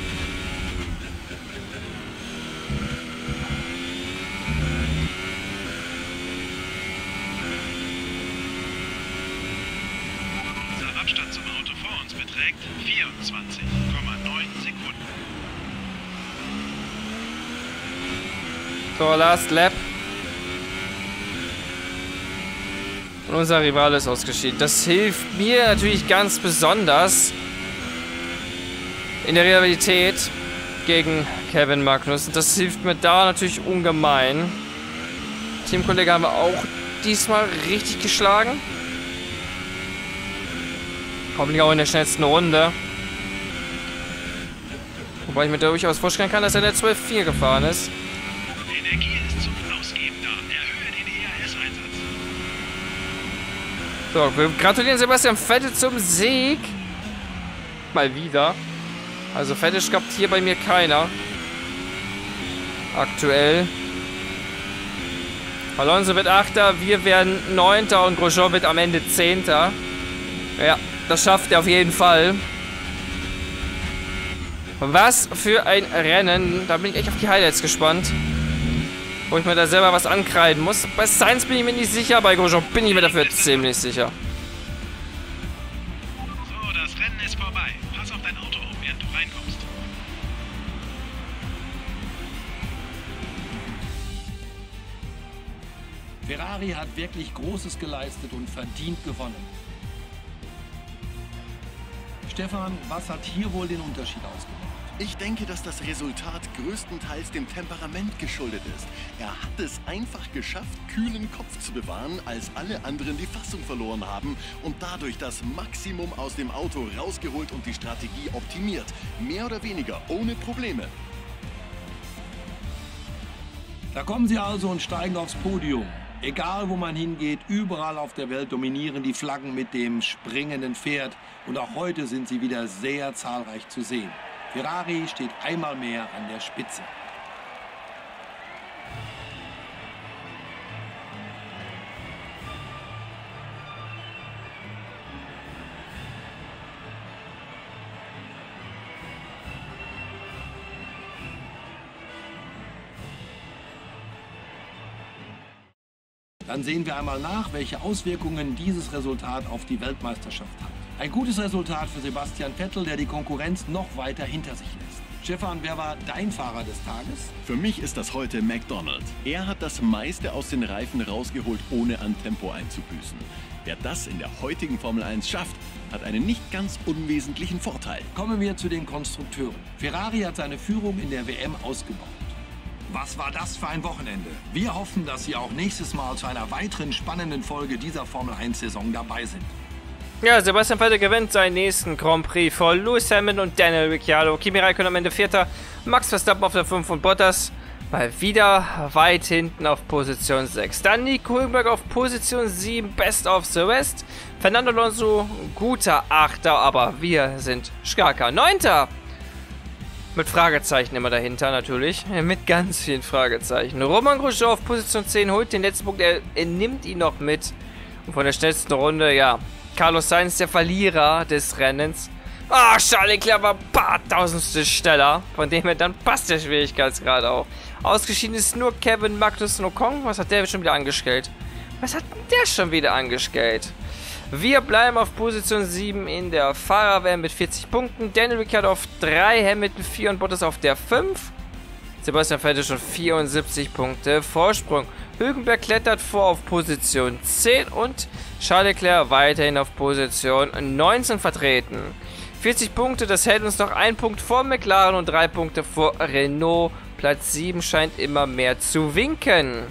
Unser Abstand zum Auto vor uns beträgt vierundzwanzig Komma neun Sekunden. So, Last Lap. Und unser Rivale ist ausgeschieden. Das hilft mir natürlich ganz besonders in der Realität gegen Kevin Magnussen. Das hilft mir da natürlich ungemein. Teamkollege haben wir auch diesmal richtig geschlagen. Hoffentlich auch in der schnellsten Runde. Wobei ich mir durchaus vorstellen kann, dass er in der zwölf vier gefahren ist. Energie ist zum Ausgeben da. Erhöhe den E A S-Einsatz. So, wir gratulieren Sebastian Vettel zum Sieg. Mal wieder. Also Vettel stoppt hier bei mir keiner. Aktuell. Alonso wird Achter, wir werden Neunter und Grosjean wird am Ende Zehnter. Ja, das schafft er auf jeden Fall. Was für ein Rennen. Da bin ich echt auf die Highlights gespannt. Wo ich mir da selber was ankreiden muss. Bei Sainz bin ich mir nicht sicher, bei Grosjean bin ich mir dafür ziemlich sicher. So, das Rennen ist vorbei. Pass auf dein Auto auf, während du reinkommst. Ferrari hat wirklich Großes geleistet und verdient gewonnen. Stefan, was hat hier wohl den Unterschied ausgemacht? Ich denke, dass das Resultat größtenteils dem Temperament geschuldet ist. Er hat es einfach geschafft, kühlen Kopf zu bewahren, als alle anderen die Fassung verloren haben und dadurch das Maximum aus dem Auto rausgeholt und die Strategie optimiert. Mehr oder weniger ohne Probleme. Da kommen sie also und steigen aufs Podium. Egal, wo man hingeht, überall auf der Welt dominieren die Flaggen mit dem springenden Pferd. Und auch heute sind sie wieder sehr zahlreich zu sehen. Ferrari steht einmal mehr an der Spitze. Dann sehen wir einmal nach, welche Auswirkungen dieses Resultat auf die Weltmeisterschaft hat. Ein gutes Resultat für Sebastian Vettel, der die Konkurrenz noch weiter hinter sich lässt. Stefan, wer war dein Fahrer des Tages? Für mich ist das heute McDonald. Er hat das meiste aus den Reifen rausgeholt, ohne an Tempo einzubüßen. Wer das in der heutigen Formel eins schafft, hat einen nicht ganz unwesentlichen Vorteil. Kommen wir zu den Konstrukteuren. Ferrari hat seine Führung in der W M ausgebaut. Was war das für ein Wochenende? Wir hoffen, dass Sie auch nächstes Mal zu einer weiteren spannenden Folge dieser Formel eins Saison dabei sind. Ja, Sebastian Vettel gewinnt seinen nächsten Grand Prix vor Lewis Hamilton und Daniel Ricciardo. Kimi Räikkönen am Ende Vierter Max Verstappen auf der fünf und Bottas mal wieder weit hinten auf Position sechs. Dann Nico Hülkenberg auf Position sieben, Best of the Rest. Fernando Alonso, guter Achter, aber wir sind starker Neunter. Mit Fragezeichen immer dahinter natürlich. Mit ganz vielen Fragezeichen. Romain Grosjean auf Position zehn holt den letzten Punkt. Er, er nimmt ihn noch mit. Und von der schnellsten Runde, ja. Carlos Sainz, der Verlierer des Rennens. Ah, Charles Leclerc war ein paar Tausendstel schneller. Von dem her dann passt der Schwierigkeitsgrad auch. Ausgeschieden ist nur Kevin Magnussen Ocon. Was hat der schon wieder angestellt? Was hat der schon wieder angestellt? Wir bleiben auf Position sieben in der Fahrerw M mit vierzig Punkten. Daniel Ricciardo auf drei, Hamilton vier und Bottas auf der fünf. Sebastian Vettel schon vierundsiebzig Punkte Vorsprung. Hülkenberg klettert vor auf Position zehn und Charles Leclerc weiterhin auf Position neunzehn vertreten. vierzig Punkte, das hält uns noch ein Punkt vor McLaren und drei Punkte vor Renault. Platz sieben scheint immer mehr zu winken.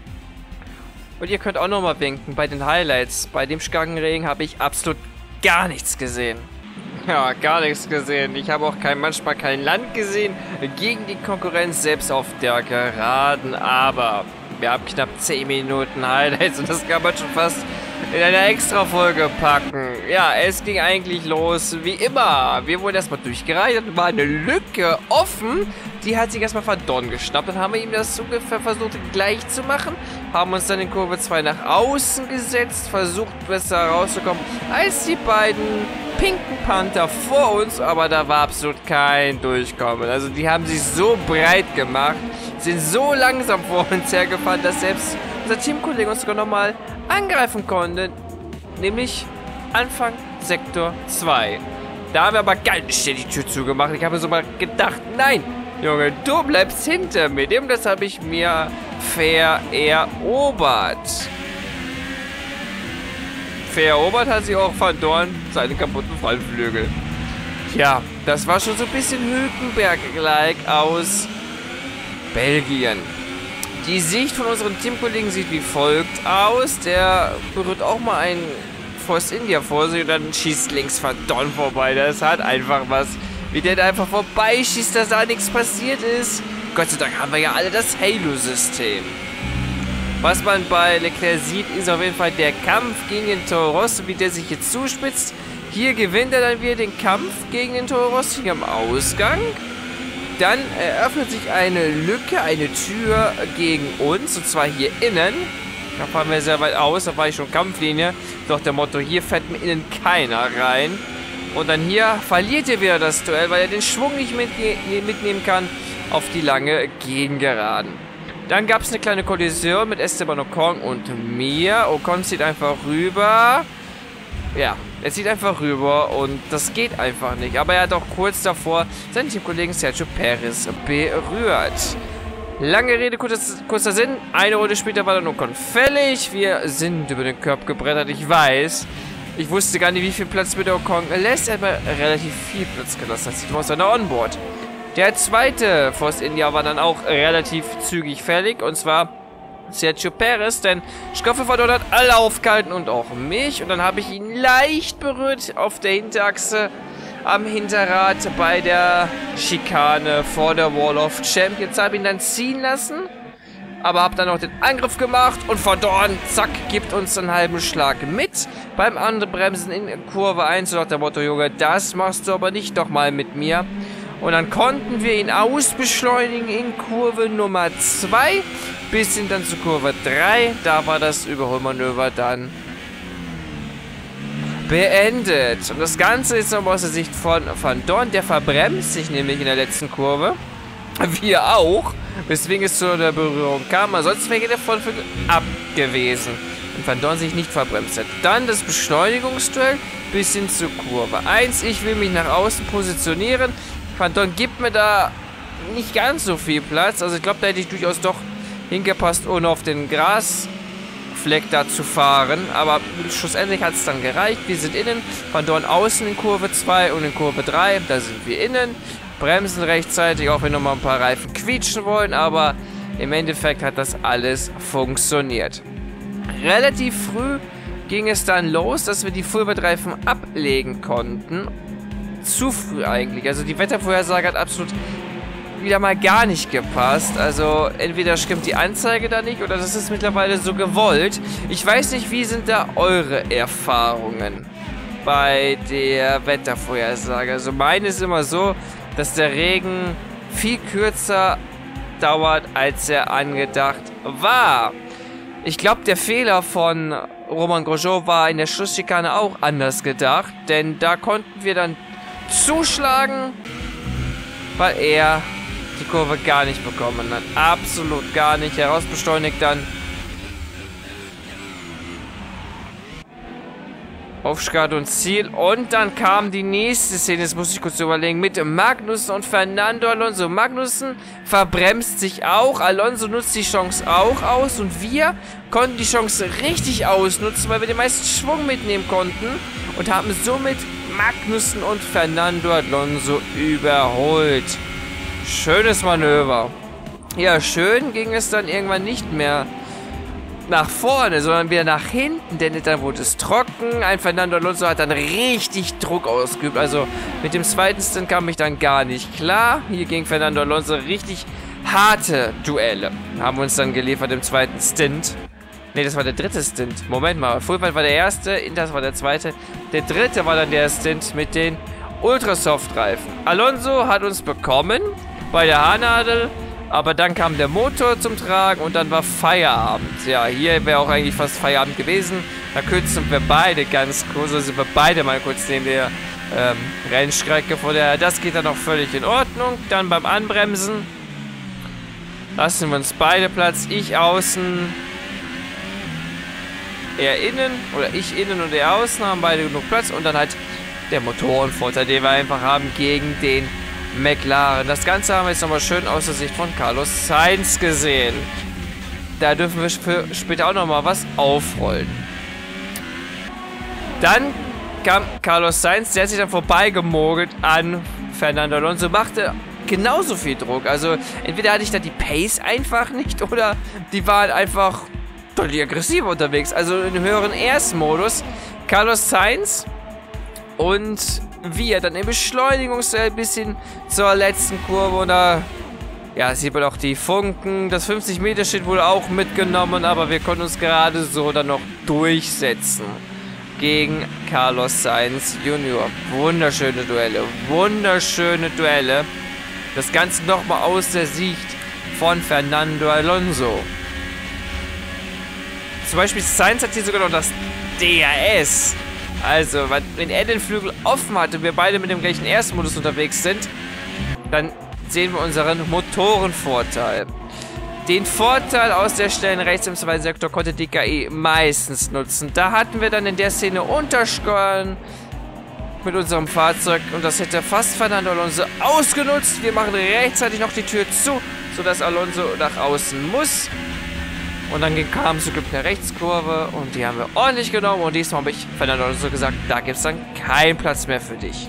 Und ihr könnt auch nochmal winken bei den Highlights. Bei dem starken Regen habe ich absolut gar nichts gesehen. Ja, gar nichts gesehen. Ich habe auch kein, manchmal kein Land gesehen gegen die Konkurrenz, selbst auf der Geraden. Aber wir haben knapp zehn Minuten Highlights und das kann man schon fast in einer Extra-Folge packen. Ja, es ging eigentlich los wie immer. Wir wurden erstmal durchgereicht, war eine Lücke offen. Die hat sich erstmal Verdon geschnappt. Dann haben wir ihm das ungefähr versucht gleich zu machen. Haben uns dann in Kurve zwei nach außen gesetzt, versucht besser rauszukommen als die beiden pinken Panther vor uns. Aber da war absolut kein Durchkommen. Also die haben sich so breit gemacht, sind so langsam vor uns hergefahren, dass selbst unser Teamkollege uns sogar nochmal angreifen konnte. Nämlich Anfang Sektor zwei. Da haben wir aber ganz schnell die Tür zugemacht. Ich habe so mal gedacht, nein, Junge, du bleibst hinter mir. Dem das habe ich mir vererobert. Vererobert hat sich auch Van Dorn seine kaputten Fallflügel. Ja, das war schon so ein bisschen Hülkenberg-like aus Belgien. Die Sicht von unseren Teamkollegen sieht wie folgt aus. Der berührt auch mal einen Force India vor sich und dann schießt links Van Dorn vorbei. Das hat einfach was. Wie der da einfach vorbeischießt, dass da nichts passiert ist. Gott sei Dank haben wir ja alle das Halo-System. Was man bei Leclerc sieht, ist auf jeden Fall der Kampf gegen den Toro Rosso, wie der sich jetzt zuspitzt. Hier gewinnt er dann wieder den Kampf gegen den Toro Rosso hier am Ausgang. Dann eröffnet sich eine Lücke, eine Tür gegen uns, und zwar hier innen. Da fahren wir sehr weit aus, da war ich schon Kampflinie. Doch der Motto, hier fährt mir innen keiner rein. Und dann hier verliert er wieder das Duell, weil er den Schwung nicht mitnehmen kann auf die lange Gegengeraden. Dann gab es eine kleine Kollision mit Esteban Ocon und mir. Ocon zieht einfach rüber. Ja, er zieht einfach rüber und das geht einfach nicht. Aber er hat auch kurz davor seinen Teamkollegen Sergio Perez berührt. Lange Rede, kurzer, kurzer Sinn. Eine Runde später war dann Ocon fällig. Wir sind über den Curb gebrettert, ich weiß. Ich wusste gar nicht, wie viel Platz mit der Ocon lässt. Er hat mal relativ viel Platz gelassen. Das sieht man aus seiner Onboard. Der zweite Force India war dann auch relativ zügig fällig. Und zwar Sergio Perez. Denn Stoffel verdorrt hat alle aufgehalten und auch mich. Und dann habe ich ihn leicht berührt auf der Hinterachse am Hinterrad bei der Schikane vor der Wall of Champions. Habe ihn dann ziehen lassen. Aber habe dann noch den Angriff gemacht und Van Dorn, zack, gibt uns einen halben Schlag mit. Beim Anbremsen in Kurve eins nach der Motto, Junge, das machst du aber nicht doch mal mit mir. Und dann konnten wir ihn ausbeschleunigen in Kurve Nummer zwei bis hin dann zu Kurve drei. Da war das Überholmanöver dann beendet. Und das Ganze ist nochmal aus der Sicht von Van Dorn. Der verbremst sich nämlich in der letzten Kurve. Wir auch. Weswegen es zu der Berührung kam. Ansonsten wäre der Frontflügel ab gewesen. Und Van Dorn sich nicht verbremst hat. Dann das Beschleunigungsduell bis hin zur Kurve eins. Ich will mich nach außen positionieren. Van Dorn gibt mir da nicht ganz so viel Platz. Also ich glaube, da hätte ich durchaus doch hingepasst, ohne auf den Grasfleck da zu fahren. Aber schlussendlich hat es dann gereicht. Wir sind innen. Van Dorn außen in Kurve zwei und in Kurve drei. Da sind wir innen. Bremsen rechtzeitig, auch wenn noch mal ein paar Reifen quietschen wollen, aber im Endeffekt hat das alles funktioniert. Relativ früh ging es dann los, dass wir die Fullwet-Reifen ablegen konnten. Zu früh eigentlich, also die Wettervorhersage hat absolut wieder mal gar nicht gepasst. Also entweder stimmt die Anzeige da nicht oder das ist mittlerweile so gewollt. Ich weiß nicht, wie sind da eure Erfahrungen bei der Wettervorhersage? Also meine ist immer so, dass der Regen viel kürzer dauert, als er angedacht war. Ich glaube, der Fehler von Romain Grosjean war in der Schlussschikane auch anders gedacht, denn da konnten wir dann zuschlagen, weil er die Kurve gar nicht bekommen hat. Absolut gar nicht. Herausbeschleunigt dann auf Start und Ziel. Und dann kam die nächste Szene, das muss ich kurz überlegen, mit Magnussen und Fernando Alonso. Magnussen verbremst sich auch. Alonso nutzt die Chance auch aus. Und wir konnten die Chance richtig ausnutzen, weil wir den meisten Schwung mitnehmen konnten. Und haben somit Magnussen und Fernando Alonso überholt. Schönes Manöver. Ja, schön ging es dann irgendwann nicht mehr nach vorne, sondern wieder nach hinten, denn dann wurde es trocken. Ein Fernando Alonso hat dann richtig Druck ausgeübt. Also mit dem zweiten Stint kam ich dann gar nicht klar. Hier ging Fernando Alonso richtig harte Duelle. Haben uns dann geliefert im zweiten Stint. Ne, das war der dritte Stint. Moment mal, Fullfight war der erste, das war der zweite. Der dritte war dann der Stint mit den Ultrasoft-Reifen. Alonso hat uns bekommen bei der Haarnadel. Aber dann kam der Motor zum Tragen und dann war Feierabend. Ja, hier wäre auch eigentlich fast Feierabend gewesen. Da kürzen wir beide ganz kurz, also sind wir beide mal kurz neben der ähm, Rennstrecke vor der. Das geht dann noch völlig in Ordnung. Dann beim Anbremsen lassen wir uns beide Platz. Ich außen, er innen oder ich innen und er außen, haben beide genug Platz. Und dann halt der Motorenvorteil, den wir einfach haben gegen den McLaren. Das Ganze haben wir jetzt nochmal schön aus der Sicht von Carlos Sainz gesehen. Da dürfen wir für später auch nochmal was aufrollen. Dann kam Carlos Sainz, der hat sich dann vorbeigemogelt an Fernando Alonso, machte genauso viel Druck. Also entweder hatte ich da die Pace einfach nicht oder die waren einfach deutlich aggressiver unterwegs. Also in einem höheren Erstmodus. Carlos Sainz und wir dann im Beschleunigungsfeld bis hin zur letzten Kurve und da ja, sieht man auch die Funken. Das fünfzig Meter Schild wurde auch mitgenommen, aber wir konnten uns gerade so dann noch durchsetzen gegen Carlos Sainz Junior. Wunderschöne Duelle, wunderschöne Duelle. Das Ganze nochmal aus der Sicht von Fernando Alonso. Zum Beispiel Sainz hat hier sogar noch das D R S. Also, wenn er den Flügel offen hat und wir beide mit dem gleichen Erstmodus unterwegs sind, dann sehen wir unseren Motorenvorteil. Den Vorteil aus der Stelle rechts im zweiten Sektor konnte D K I meistens nutzen. Da hatten wir dann in der Szene Untersteuern mit unserem Fahrzeug und das hätte fast Fernando Alonso ausgenutzt. Wir machen rechtzeitig noch die Tür zu, sodass Alonso nach außen muss. Und dann kam zum Glück eine Rechtskurve und die haben wir ordentlich genommen. Und diesmal habe ich Fernando Alonso gesagt, da gibt es dann keinen Platz mehr für dich.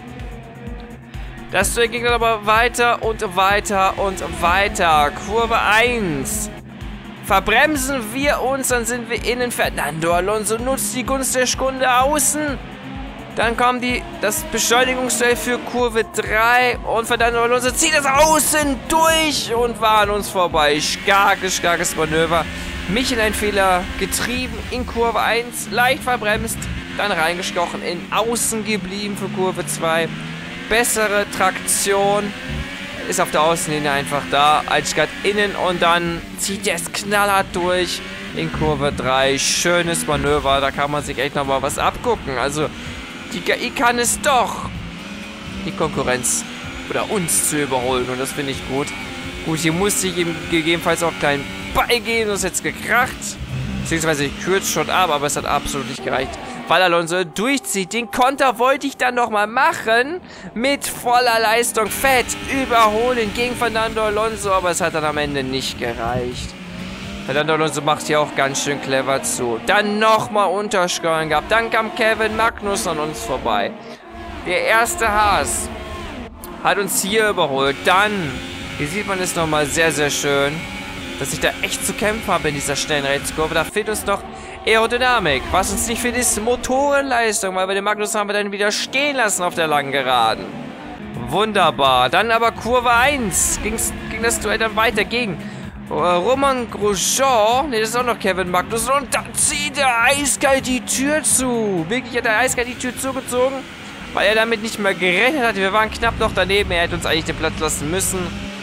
Das Duell ging dann aber weiter und weiter und weiter. Kurve eins. Verbremsen wir uns, dann sind wir innen. Fernando Alonso nutzt die Gunst der Stunde außen. Dann kommt die, das Beschleunigungsduell für Kurve drei. Und Fernando Alonso zieht das außen durch und war an uns vorbei. Starkes, starkes Manöver. Mich in einen Fehler getrieben in Kurve eins, leicht verbremst, dann reingestochen, in Außen geblieben für Kurve zwei. Bessere Traktion ist auf der Außenlinie einfach da, als statt innen und dann zieht er es knallhart durch in Kurve drei. Schönes Manöver, da kann man sich echt nochmal was abgucken. Also die K I kann es doch, die Konkurrenz oder uns zu überholen und das finde ich gut. Gut, hier musste ich ihm gegebenenfalls auch klein beigehen, das ist jetzt gekracht. Beziehungsweise ich kürze schon ab, aber es hat absolut nicht gereicht. Weil Alonso durchzieht. Den Konter wollte ich dann nochmal machen. Mit voller Leistung fett überholen gegen Fernando Alonso, aber es hat dann am Ende nicht gereicht. Fernando Alonso macht hier auch ganz schön clever zu. Dann nochmal Untersteuern gehabt. Dann kam Kevin Magnussen an uns vorbei. Der erste Haas hat uns hier überholt. Dann, hier sieht man es nochmal sehr, sehr schön, dass ich da echt zu kämpfen habe in dieser schnellen Rechtskurve. Da fehlt uns noch Aerodynamik, was uns nicht fehlt, ist Motorenleistung, weil bei dem Magnus haben wir dann wieder stehen lassen auf der langen Geraden. Wunderbar. Dann aber Kurve eins. Ging ging das Duell dann weiter gegen Romain Grosjean. Ne, das ist auch noch Kevin Magnussen. Und dann zieht er eiskalt die Tür zu. Wirklich hat er eiskalt die Tür zugezogen, weil er damit nicht mehr gerechnet hat. Wir waren knapp noch daneben. Er hätte uns eigentlich den Platz lassen müssen.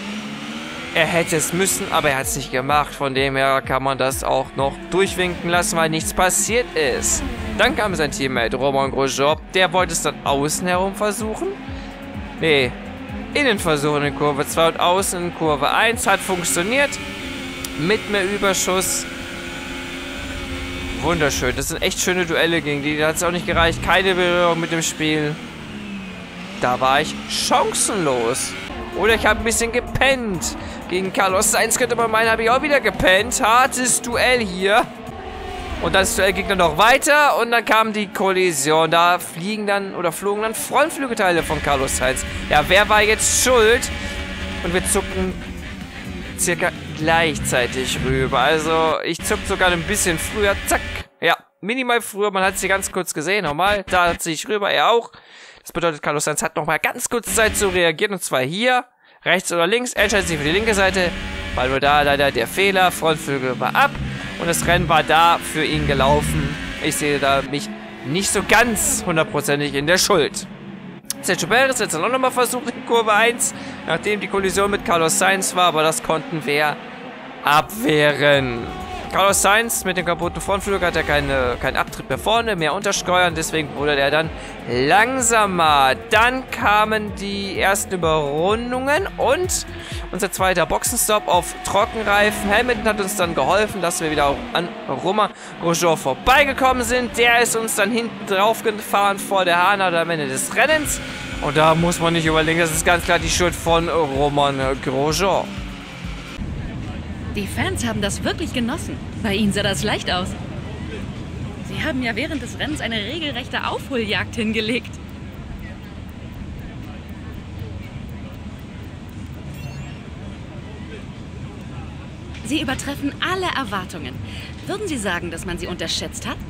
Er hätte es müssen, aber er hat es nicht gemacht. Von dem her kann man das auch noch durchwinken lassen, weil nichts passiert ist. Dann kam sein Teammate Romain Grosjean. Der wollte es dann außen herum versuchen. Nee, innen versuchen in Kurve zwei und außen in Kurve eins. Hat funktioniert. Mit mehr Überschuss. Wunderschön. Das sind echt schöne Duelle gegen die. Da hat es auch nicht gereicht. Keine Berührung mit dem Spiel. Da war ich chancenlos. Oder ich habe ein bisschen gepennt. Gegen Carlos Sainz könnte man meinen, habe ich auch wieder gepennt. Hartes Duell hier. Und das Duell ging dann noch weiter. Und dann kam die Kollision. Da fliegen dann oder flogen dann Frontflügelteile von Carlos Sainz. Ja, wer war jetzt schuld? Und wir zucken circa gleichzeitig rüber. Also ich zuck sogar ein bisschen früher. Zack. Ja, minimal früher. Man hat sie ganz kurz gesehen. Normal. Da ziehe ich rüber. Er auch. Das bedeutet, Carlos Sainz hat nochmal ganz kurz Zeit zu reagieren. Und zwar hier. Rechts oder links. Er entscheidet sich für die linke Seite. Weil nur da leider der Fehler. Frontflügel war ab. Und das Rennen war da für ihn gelaufen. Ich sehe da mich nicht so ganz hundertprozentig in der Schuld. Sergio Perez hat es dann auch nochmal versucht in Kurve eins. Nachdem die Kollision mit Carlos Sainz war. Aber das konnten wir abwehren. Carlos Sainz mit dem kaputten Frontflügel hat er keine, keinen Abtrieb mehr vorne, mehr untersteuern, deswegen wurde er dann langsamer. Dann kamen die ersten Überrundungen und unser zweiter Boxenstopp auf Trockenreifen. Hamilton hat uns dann geholfen, dass wir wieder an Romain Grosjean vorbeigekommen sind. Der ist uns dann hinten drauf gefahren vor der Haarnadel am Ende des Rennens. Und da muss man nicht überlegen, das ist ganz klar die Schuld von Romain Grosjean. Die Fans haben das wirklich genossen. Bei ihnen sah das leicht aus. Sie haben ja während des Rennens eine regelrechte Aufholjagd hingelegt. Sie übertreffen alle Erwartungen. Würden Sie sagen, dass man sie unterschätzt hat?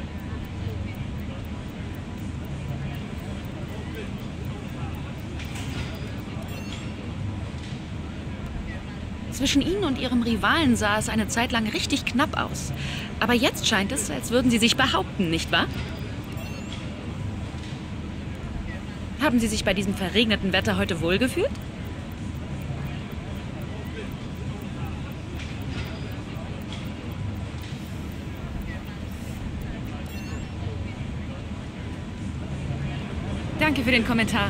Zwischen Ihnen und Ihrem Rivalen sah es eine Zeit lang richtig knapp aus. Aber jetzt scheint es, als würden Sie sich behaupten, nicht wahr? Haben Sie sich bei diesem verregneten Wetter heute wohlgefühlt? Danke für den Kommentar.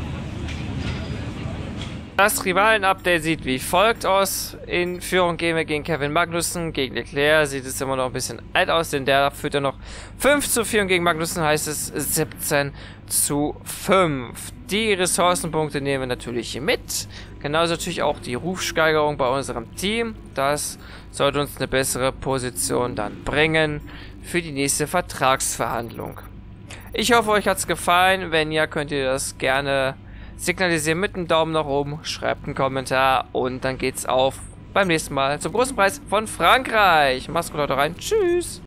Das Rivalen-Update sieht wie folgt aus. In Führung gehen wir gegen Kevin Magnussen. Gegen Leclerc sieht es immer noch ein bisschen alt aus, denn der führt ja noch fünf zu vier und gegen Magnussen heißt es siebzehn zu fünf. Die Ressourcenpunkte nehmen wir natürlich mit. Genauso natürlich auch die Rufsteigerung bei unserem Team. Das sollte uns eine bessere Position dann bringen für die nächste Vertragsverhandlung. Ich hoffe, euch hat es gefallen. Wenn ja, könnt ihr das gerne signalisieren mit einem Daumen nach oben, schreibt einen Kommentar und dann geht's auf beim nächsten Mal zum großen Preis von Frankreich. Macht's gut, Leute, rein. Tschüss.